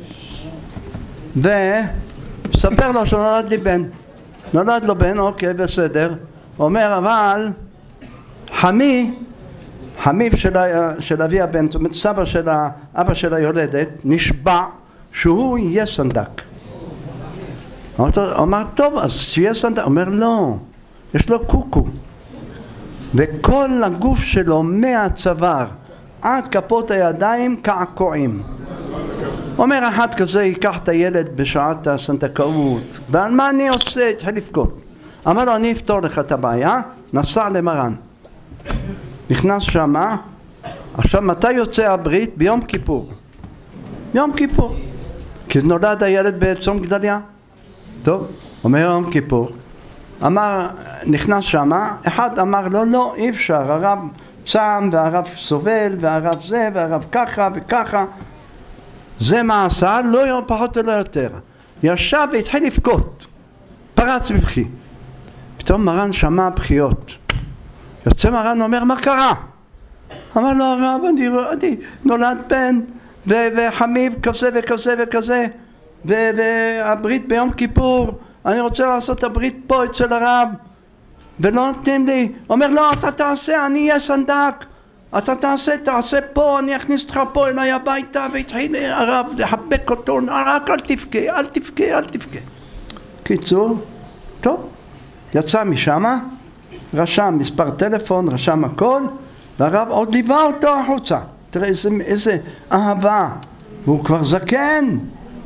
וספר לו שנולד לי בן. נולד לו בן, אוקיי, בסדר. אומר אבל חמיו של אבי הבן, זאת אומרת סבא של אבא של היולדת, נשבע שהוא יהיה סנדק. אמר טוב, אז שיהיה סנדק. אומר לא, יש לו קוקו, וכל הגוף שלו מהצוואר עד כפות הידיים קעקועים. אומר אחד כזה, ייקח את הילד בשעת הסנדקאות, ועל מה אני עושה? התחיל לבכות. אמר לו, אני אפתור לך את הבעיה, נסע למרן. נכנס שמה, עכשיו מתי יוצא הברית? ביום כיפור. יום כיפור. כי נולד הילד בצום גדליה. טוב, אומר יום כיפור. אמר, נכנס שמה, אחד אמר לו, לא, אי אפשר, הרב צם, והרב סובל, והרב זה, והרב ככה וככה. זה מה עשה? לא פחות ולא יותר. ישב והתחיל לבכות. פרץ בבכי. פתאום מרן שמע בכיות. יוצא מרן אומר, מה קרה? אמר לו, הרב, אני נולד בן, וחמיב כזה וכזה וכזה, והברית ביום כיפור, אני רוצה לעשות את הברית פה אצל הרב, ולא נותנים לי. אומר, לא, אתה תעשה, אני אהיה סנדק, אתה תעשה פה, אני אכניס אותך פה אליי הביתה, והתחיל הרב לחבק אותו, רק אל תבכה, אל תבכה, אל תבכה. קיצור, טוב, יצא משמה, רשם מספר טלפון, רשם הכל, והרב עוד ליווה אותו החוצה. תראה איזה אהבה, והוא כבר זקן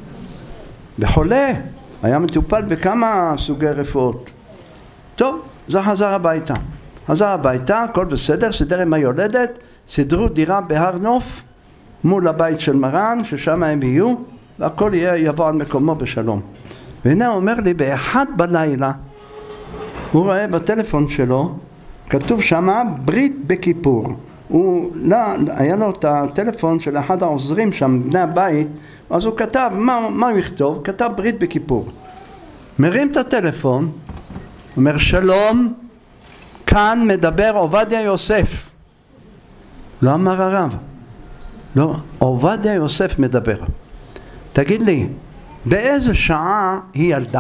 וחולה, היה מטופל בכמה סוגי רפואות. טוב, זה חזר הביתה. חזר הביתה, הכל בסדר, סידר עם היולדת, סידרו דירה בהר נוף מול הבית של מרן, ששם הם יהיו, והכל יבוא על מקומו בשלום. והנה הוא אומר לי, באחד בלילה, הוא רואה בטלפון שלו, כתוב שמה ברית בכיפור. היה לו את הטלפון של אחד העוזרים שם, בני הבית, אז הוא כתב, מה הוא יכתוב? כתב ברית בכיפור. מרים את הטלפון, אומר, שלום, כאן מדבר עובדיה יוסף. לא אמר הרב, לא, עובדיה יוסף מדבר. תגיד לי, באיזה שעה היא ילדה?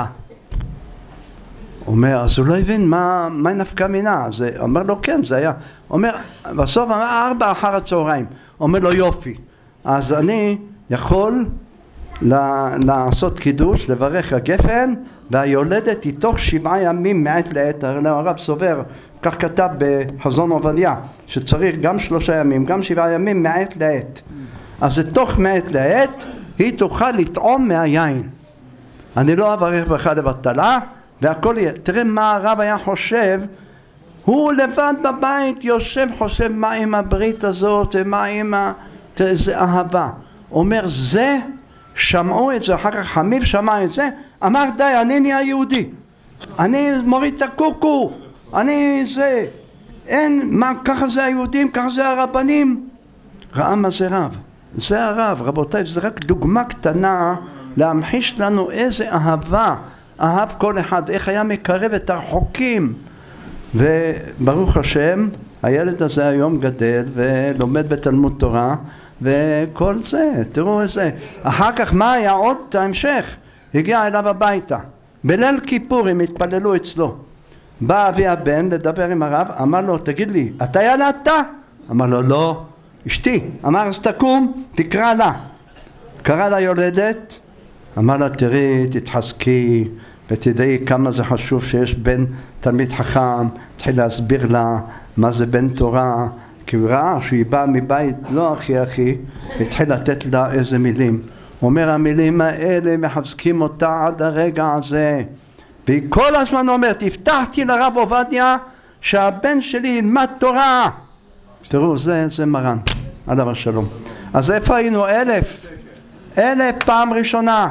אומר, אז הוא לא הבין מה נפקא מינה. אומר לו, כן, זה היה. אומר, בסוף אמר 4 אחר הצהריים. אומר לו, יופי, אז אני יכול לעשות קידוש, לברך הגפן, והיולדת היא תוך 7 ימים מעת לעת. הרב סובר, כך כתב בחזון עובדיה, שצריך גם 3 ימים, גם 7 ימים מעת לעת. אז זה תוך מעת לעת, היא תוכל לטעום מהיין. אני לא אברך ברכה לבטלה, והכל יהיה. תראה מה הרב היה חושב, הוא לבד בבית יושב, חושב מה עם הברית הזאת, ומה עם איזה אהבה. אומר, זה, שמעו את זה, אחר כך חמיב שמע את זה, אמר, די, אני נהיה יהודי, אני מוריד את הקוקו, אני זה, אין, מה, ככה זה היהודים, ככה זה הרבנים. ראה מה זה רב, זה הרב, רבותיי, זה רק דוגמה קטנה להמחיש לנו איזה אהבה אהב כל אחד, איך היה מקרב את הרחוקים. וברוך השם, הילד הזה היום גדל ולומד בתלמוד תורה וכל זה, תראו איזה. אחר כך מה היה עוד? ההמשך, הגיע אליו הביתה, בליל כיפור הם התפללו אצלו. בא אבי הבן לדבר עם הרב, אמר לו, תגיד לי, אתה ילדת? אמר לו, לא, אשתי. אמר, אז תקום, תקרא לה. קרא לה יולדת, אמר לה, תראי, תתחזקי ותדעי כמה זה חשוב שיש בן תלמיד חכם. התחיל להסביר לה מה זה בן תורה, כי הוא ראה שהיא באה מבית לא הכי, והתחיל לתת לה איזה מילים. הוא אומר, המילים האלה מחזקים אותה עד הרגע הזה, והיא כל הזמן אומרת, הבטחתי לרב עובדיה שהבן שלי ילמד תורה. תראו, זה מרן, עליו השלום. אז איפה היינו? 1000 פעם ראשונה.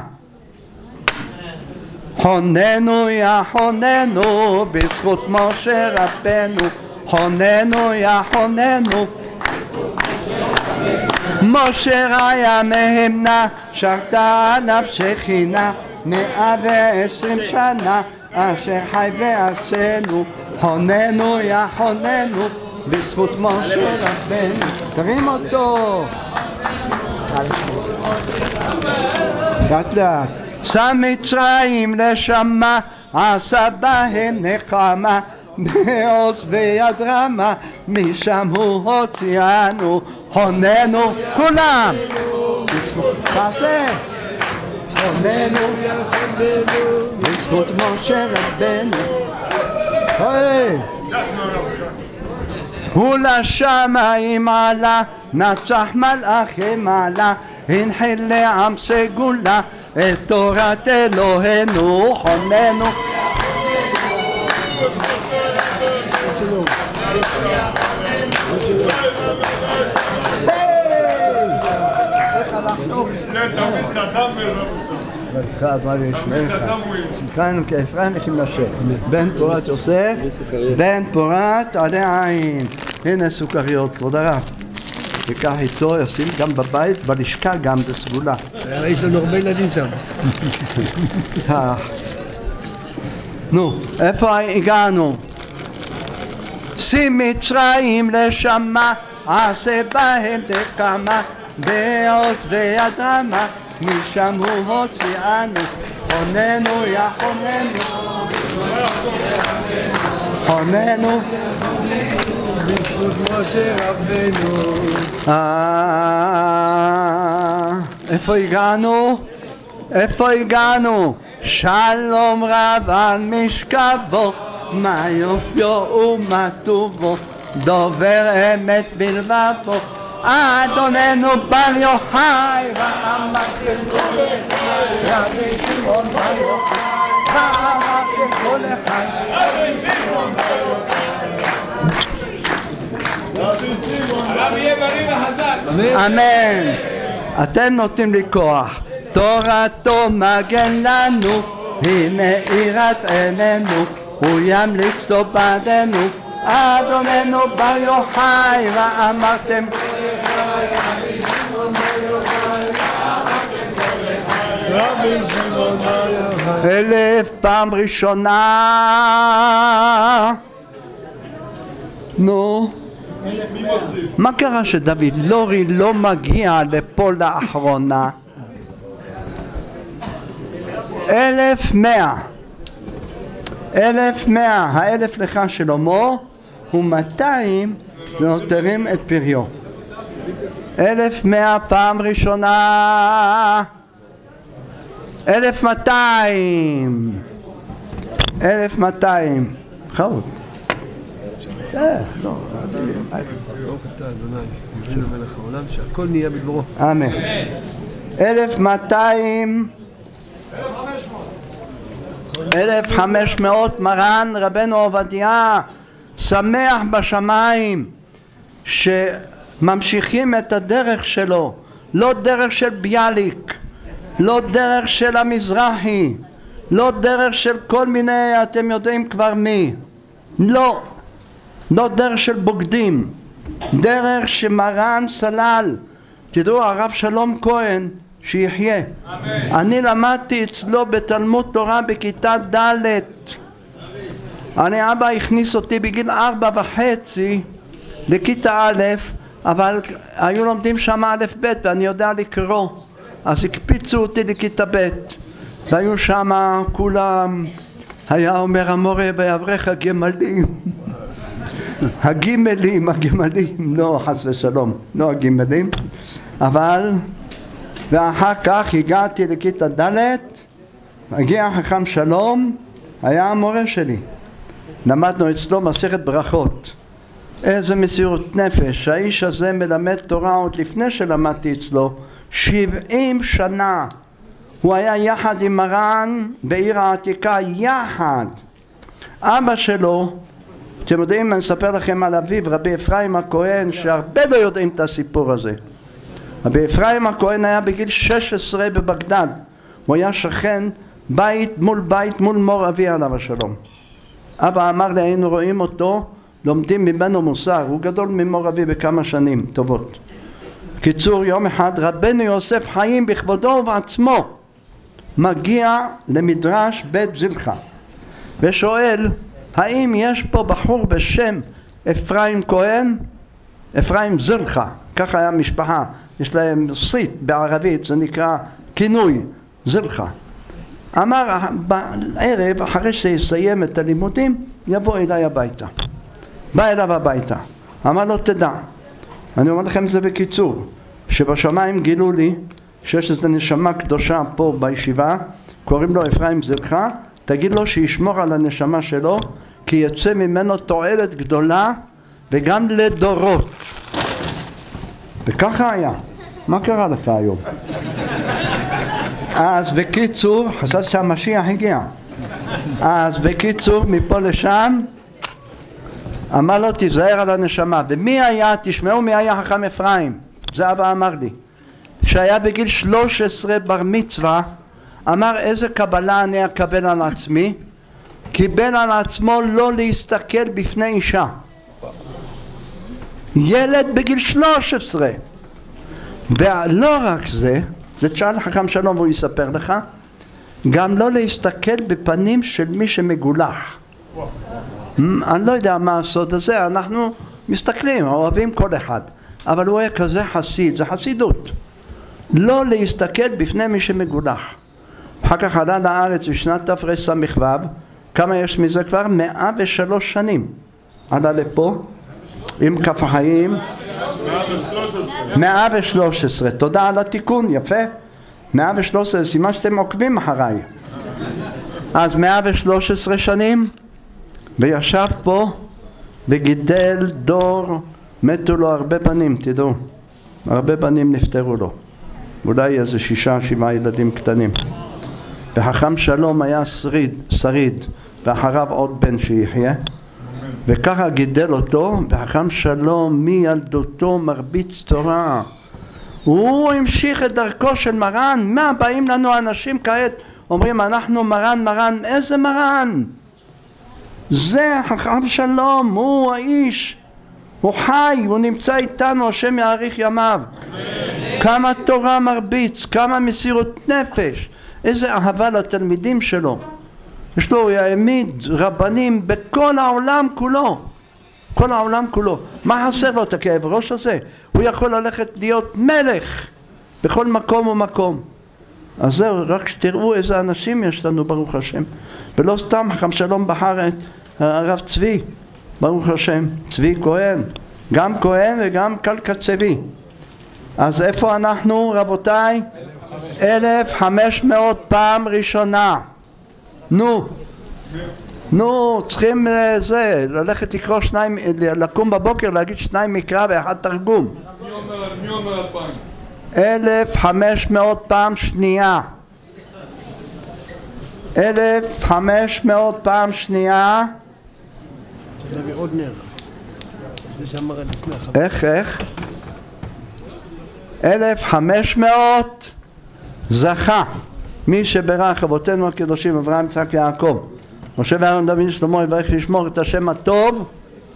חוננו יא חוננו בזכות משה רבנו, חוננו יא חוננו. משה ראיה מהמנה, שרתה נפשכינה 120 שנה, אשר חי ועשינו. חוננו יא חוננו בזכות משה רבנו. תרים אותו לאט לאט. שם מצרים לשמה, עשה בהם נחמה, בעוז ויד רמה, משם הוא הוציאנו. חוננו כולם, תעשה. חוננו בזכות משה רבנו. הוא לשמיים עלה, נצח מלאכי מעלה, הנחיל לעם סגולה, את תורת אלוהינו חוננו. תמיד חכם צמחנו כאפרים וכמנשה, בן פורת יוסף, בן פורת עלי עין. הנה סוכריות, כבוד הרב. וכך איתו ישים גם בבית, בלשכה גם בסגולה. יש לנו הרבה ילדים שם. נו, איפה הגענו? שים מצרים לשמה, עשה בהם דקמה, בעוז וידמה, משם הוא הוציאנו, חוננו יא חוננו, חוננו בזכות משה רבנו. איפה הגענו? איפה הגענו? שלום רב על משכבו, מה יופיו ומה טובו, דובר אמת בלבבו, אדוננו בר יוחאי ואמרתם כל אחד, רבי שמעון בר יוחאי ואמרתם כל אחד, רבי שמעון בר יוחאי. אמן. אתם נותנים לי כוח. תורתו מגן לנו, היא מאירת עינינו, הוא ימליץ טוב בעדנו, אדוננו בר יוחאי ואמרתם רבי שמעון בר יוחאי. 1000 פעם ראשונה. נו, מה קרה שדוד לורי לא מגיע לפה לאחרונה? 1100. 1100, האלף לך שלמה הוא 200 נותרים את פריו. 1100 פעם ראשונה. 1200. 1200. חרות. לא, שהכל נהיה בדברו. אמן. 1200. 1500 מרן רבנו עובדיה שמח בשמיים שממשיכים את הדרך שלו, לא דרך של ביאליק, לא דרך של המזרחי, לא דרך של כל מיני, אתם יודעים כבר מי, לא דרך של בוגדים, דרך שמרן סלל. תדעו, הרב שלום כהן שיחיה, אני למדתי אצלו בתלמוד תורה בכיתה ד'. אבא הכניס אותי בגיל 4.5 לכיתה א', אבל היו לומדים שם א' ב' ואני יודע לקרוא, אז הקפיצו אותי לכיתה ב', והיו שם כולם, היה אומר המורה ויברך הגמלים. הגמלים, לא חס ושלום, לא הגמלים, אבל ואחר כך הגעתי לכיתה ד', הגיע חכם שלום, היה המורה שלי, למדנו אצלו מסכת ברכות. איזה מסירות נפש, האיש הזה מלמד תורה עוד לפני שלמדתי אצלו 70 שנה. הוא היה יחד עם מרן בעיר העתיקה, יחד. אבא שלו, אתם יודעים, אני אספר לכם על אביו, רבי אפרים הכהן, שהרבה לא יודעים את הסיפור הזה. רבי אפרים הכהן היה בגיל 16 בבגדד, הוא היה שכן בית מול מור אבי עליו השלום. אבא אמר לי, היינו רואים אותו, לומדים ממנו מוסר, הוא גדול ממור אבי בכמה שנים טובות. קיצור, יום אחד רבנו יוסף חיים בכבודו ובעצמו מגיע למדרש בית זילכה ושואל, האם יש פה בחור בשם אפרים כהן? אפרים זילכה, ככה היה משפחה, יש להם סית בערבית, זה נקרא כינוי, זילכה. אמר בערב, אחרי שיסיים את הלימודים, יבוא אליי הביתה. בא אליו הביתה, אמר לו, תדע, אני אומר לכם את זה בקיצור, שבשמיים גילו לי שיש איזו נשמה קדושה פה בישיבה, קוראים לו אפרים זילכה, תגיד לו שישמור על הנשמה שלו, כי יצא ממנו תועלת גדולה וגם לדורות. וככה היה. מה קרה לך היום? אז בקיצור, חשבת שהמשיח הגיע. אז בקיצור, מפה לשם, אמר לו תיזהר על הנשמה. ומי היה, תשמעו מי היה חכם אפרים, זה אבא אמר לי, שהיה בגיל 13 בר מצווה, אמר איזה קבלה אני אקבל על עצמי? קיבל על עצמו לא להסתכל בפני אישה. ילד בגיל 13. ולא רק זה, זה תשאל חכם שלום והוא יספר לך, גם לא להסתכל בפנים של מי שמגולח. אני לא יודע מה הסוד הזה, אנחנו מסתכלים, אוהבים כל אחד, אבל הוא היה כזה חסיד, זה חסידות. לא להסתכל בפני מי שמגולח. אחר כך עלה לארץ בשנת תרס"ו, כמה יש מזה כבר? 103 שנים. עלה לפה, עם כף החיים. 113. תודה על התיקון, יפה. 113, זה סימן שאתם עוקבים אחריי. אז 113 שנים, וישב פה וגידל דור, מתו לו הרבה בנים, תדעו. הרבה בנים נפטרו לו. אולי איזה 6-7 ילדים קטנים. וחכם שלום היה שריד, ואחריו עוד בן שיחיה. וככה גידל אותו, וחכם שלום מילדותו מרביץ תורה. הוא המשיך את דרכו של מרן. מה באים לנו אנשים כעת אומרים אנחנו מרן, איזה מרן? זה חכם שלום, הוא האיש, הוא חי, הוא נמצא איתנו, השם יאריך ימיו. כמה תורה מרביץ, כמה מסירות נפש, איזה אהבה לתלמידים שלו. יש לו, הוא העמיד רבנים בכל העולם כולו, כל העולם כולו. מה חסר לו את הכאב ראש הזה? הוא יכול ללכת להיות מלך בכל מקום ומקום. אז זהו, רק שתראו איזה אנשים יש לנו ברוך השם. ולא סתם חכם שלום בחר את הרב צבי, ברוך השם, צבי כהן, גם כהן וגם קלקצבי. אז איפה אנחנו רבותיי? 1500 פעם ראשונה. נו, צריכים זה, ללכת לקרוא שניים, לקום בבוקר להגיד 2 מקרא ו1 תרגום. מי אומר 2000? 1500 פעם שנייה. 1500 פעם שנייה. צריך להביא עוד נר. זה שאמר לפני החבר. איך? 1500 זכה מי שברך אבותינו הקדושים אברהם יצחק יעקב משה ואהרון דוד שלמה יברך לשמור את השם הטוב.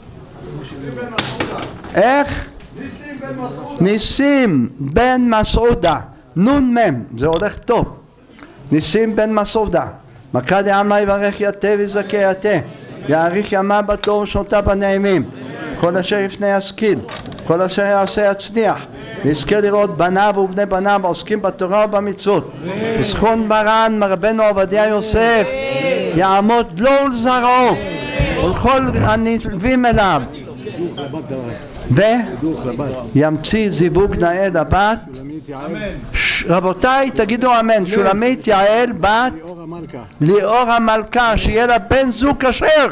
איך? ניסים בן מסעודה, נון מם, זה הולך טוב. ניסים בן מסעודה, מכד העם יברך יתה וזכה יתה, יאריך ימה בטוב ושנותיו בנעימים, כל אשר יפנה ישכיל, כל אשר יעשה יצליח, נזכה לראות בניו ובני בניו העוסקים בתורה ובמצוות. בזכות מרן רבנו עובדיה יוסף יעמוד לו ולזרעו ולכל הנלווים אליו, וימציא זיווג נאה לבת. רבותיי תגידו אמן. שולמית יעל בת ליאור המלכה, שיהיה לה בן זוג כשר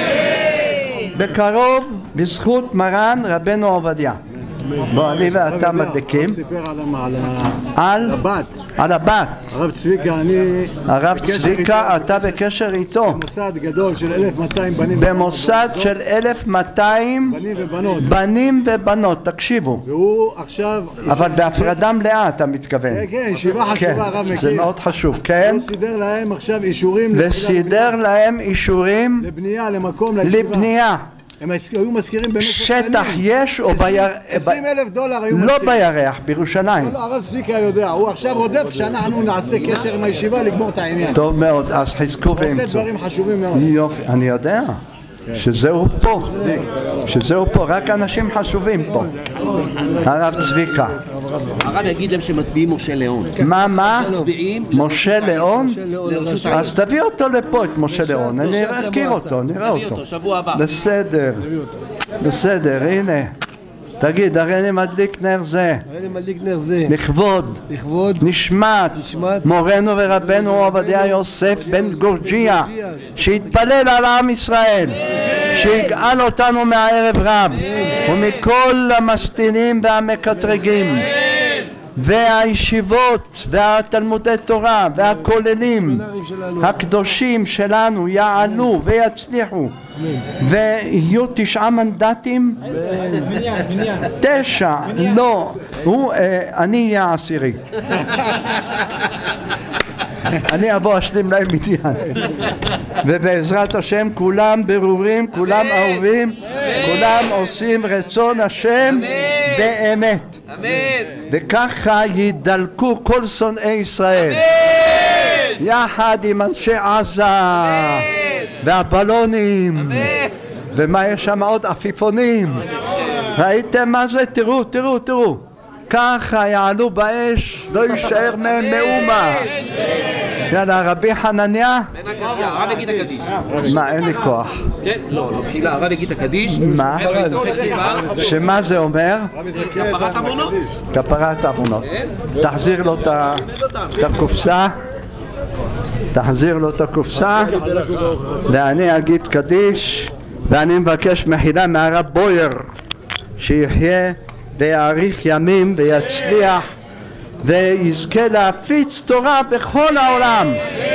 בקרוב בזכות מרן רבנו עובדיה. בוא, אני ואתה מדליקים. על הבת. הרב צביקה, הרב צביקה, אתה בקשר איתו. במוסד גדול של 1200 בנים. במוסד של 1200 בנים ובנות, תקשיבו. והוא עכשיו... אבל בהפרדה מלאה אתה מתכוון. כן, ישיבה חשובה, הרב מכיר. זה מאוד חשוב, כן. הוא סידר להם עכשיו אישורים. וסידר להם אישורים לבנייה, למקום, לישיבה. לבנייה. הם היו מזכירים במשך שנים. שטח יש או בירח? $20,000 היו לא מזכירים. בירח, בירושלים. לא, הרב צביקה יודע, הוא עכשיו רודף שאנחנו נעשה קשר עם הישיבה לגמור את העניין. טוב מאוד, אז חזקו הוא עושה ואמצו. דברים חשובים מאוד. יופי, אני יודע שזהו פה, שזהו פה, רק אנשים חשובים פה. הרב צביקה. הרב יגיד להם שמצביעים משה ליאון. מה? מצביעים משה ליאון? לרשות אז תביא אותו לפה, את משה ליאון, אני אכיר אותו, נראה אותו. שבוע הבא. בסדר, הנה. תגיד, הרי אני מדליק נר זה לכבוד נשמת מורנו ורבנו עובדיה יוסף בן גורג'יה, שהתפלל על עם ישראל, שיגאל אותנו מהערב רב ומכל המשטינים והמקטרגים והישיבות והתלמודי תורה והכוללים הקדושים שלנו יעלו ויצליחו ויהיו 9 מנדטים 9 לא אני אהיה 10 אני אבוא אשלים להם מדיין ובעזרת השם כולם ברורים, כולם אהובים, כולם עושים רצון השם באמת וככה ידלקו כל שונאי ישראל יחד עם אנשי עזה והבלונים ומה יש שם עוד? עפיפונים ראיתם מה זה? תראו ככה יעלו באש לא יישאר מהם מאומה יאללה רבי חנניה הרב יגיד הקדיש. מה אין לי כוח כן, לא, בחילה, הרב יגיד הקדיש. מה? שמה זה אומר? כפרת עוונות. כפרת עוונות תחזיר לו את הקופסה תחזיר לו את הקופסה ואני אגיד קדיש ואני מבקש מחילה מהרב בויר שיחיה ויאריך ימים ויצליח ויזכה להפיץ תורה בכל העולם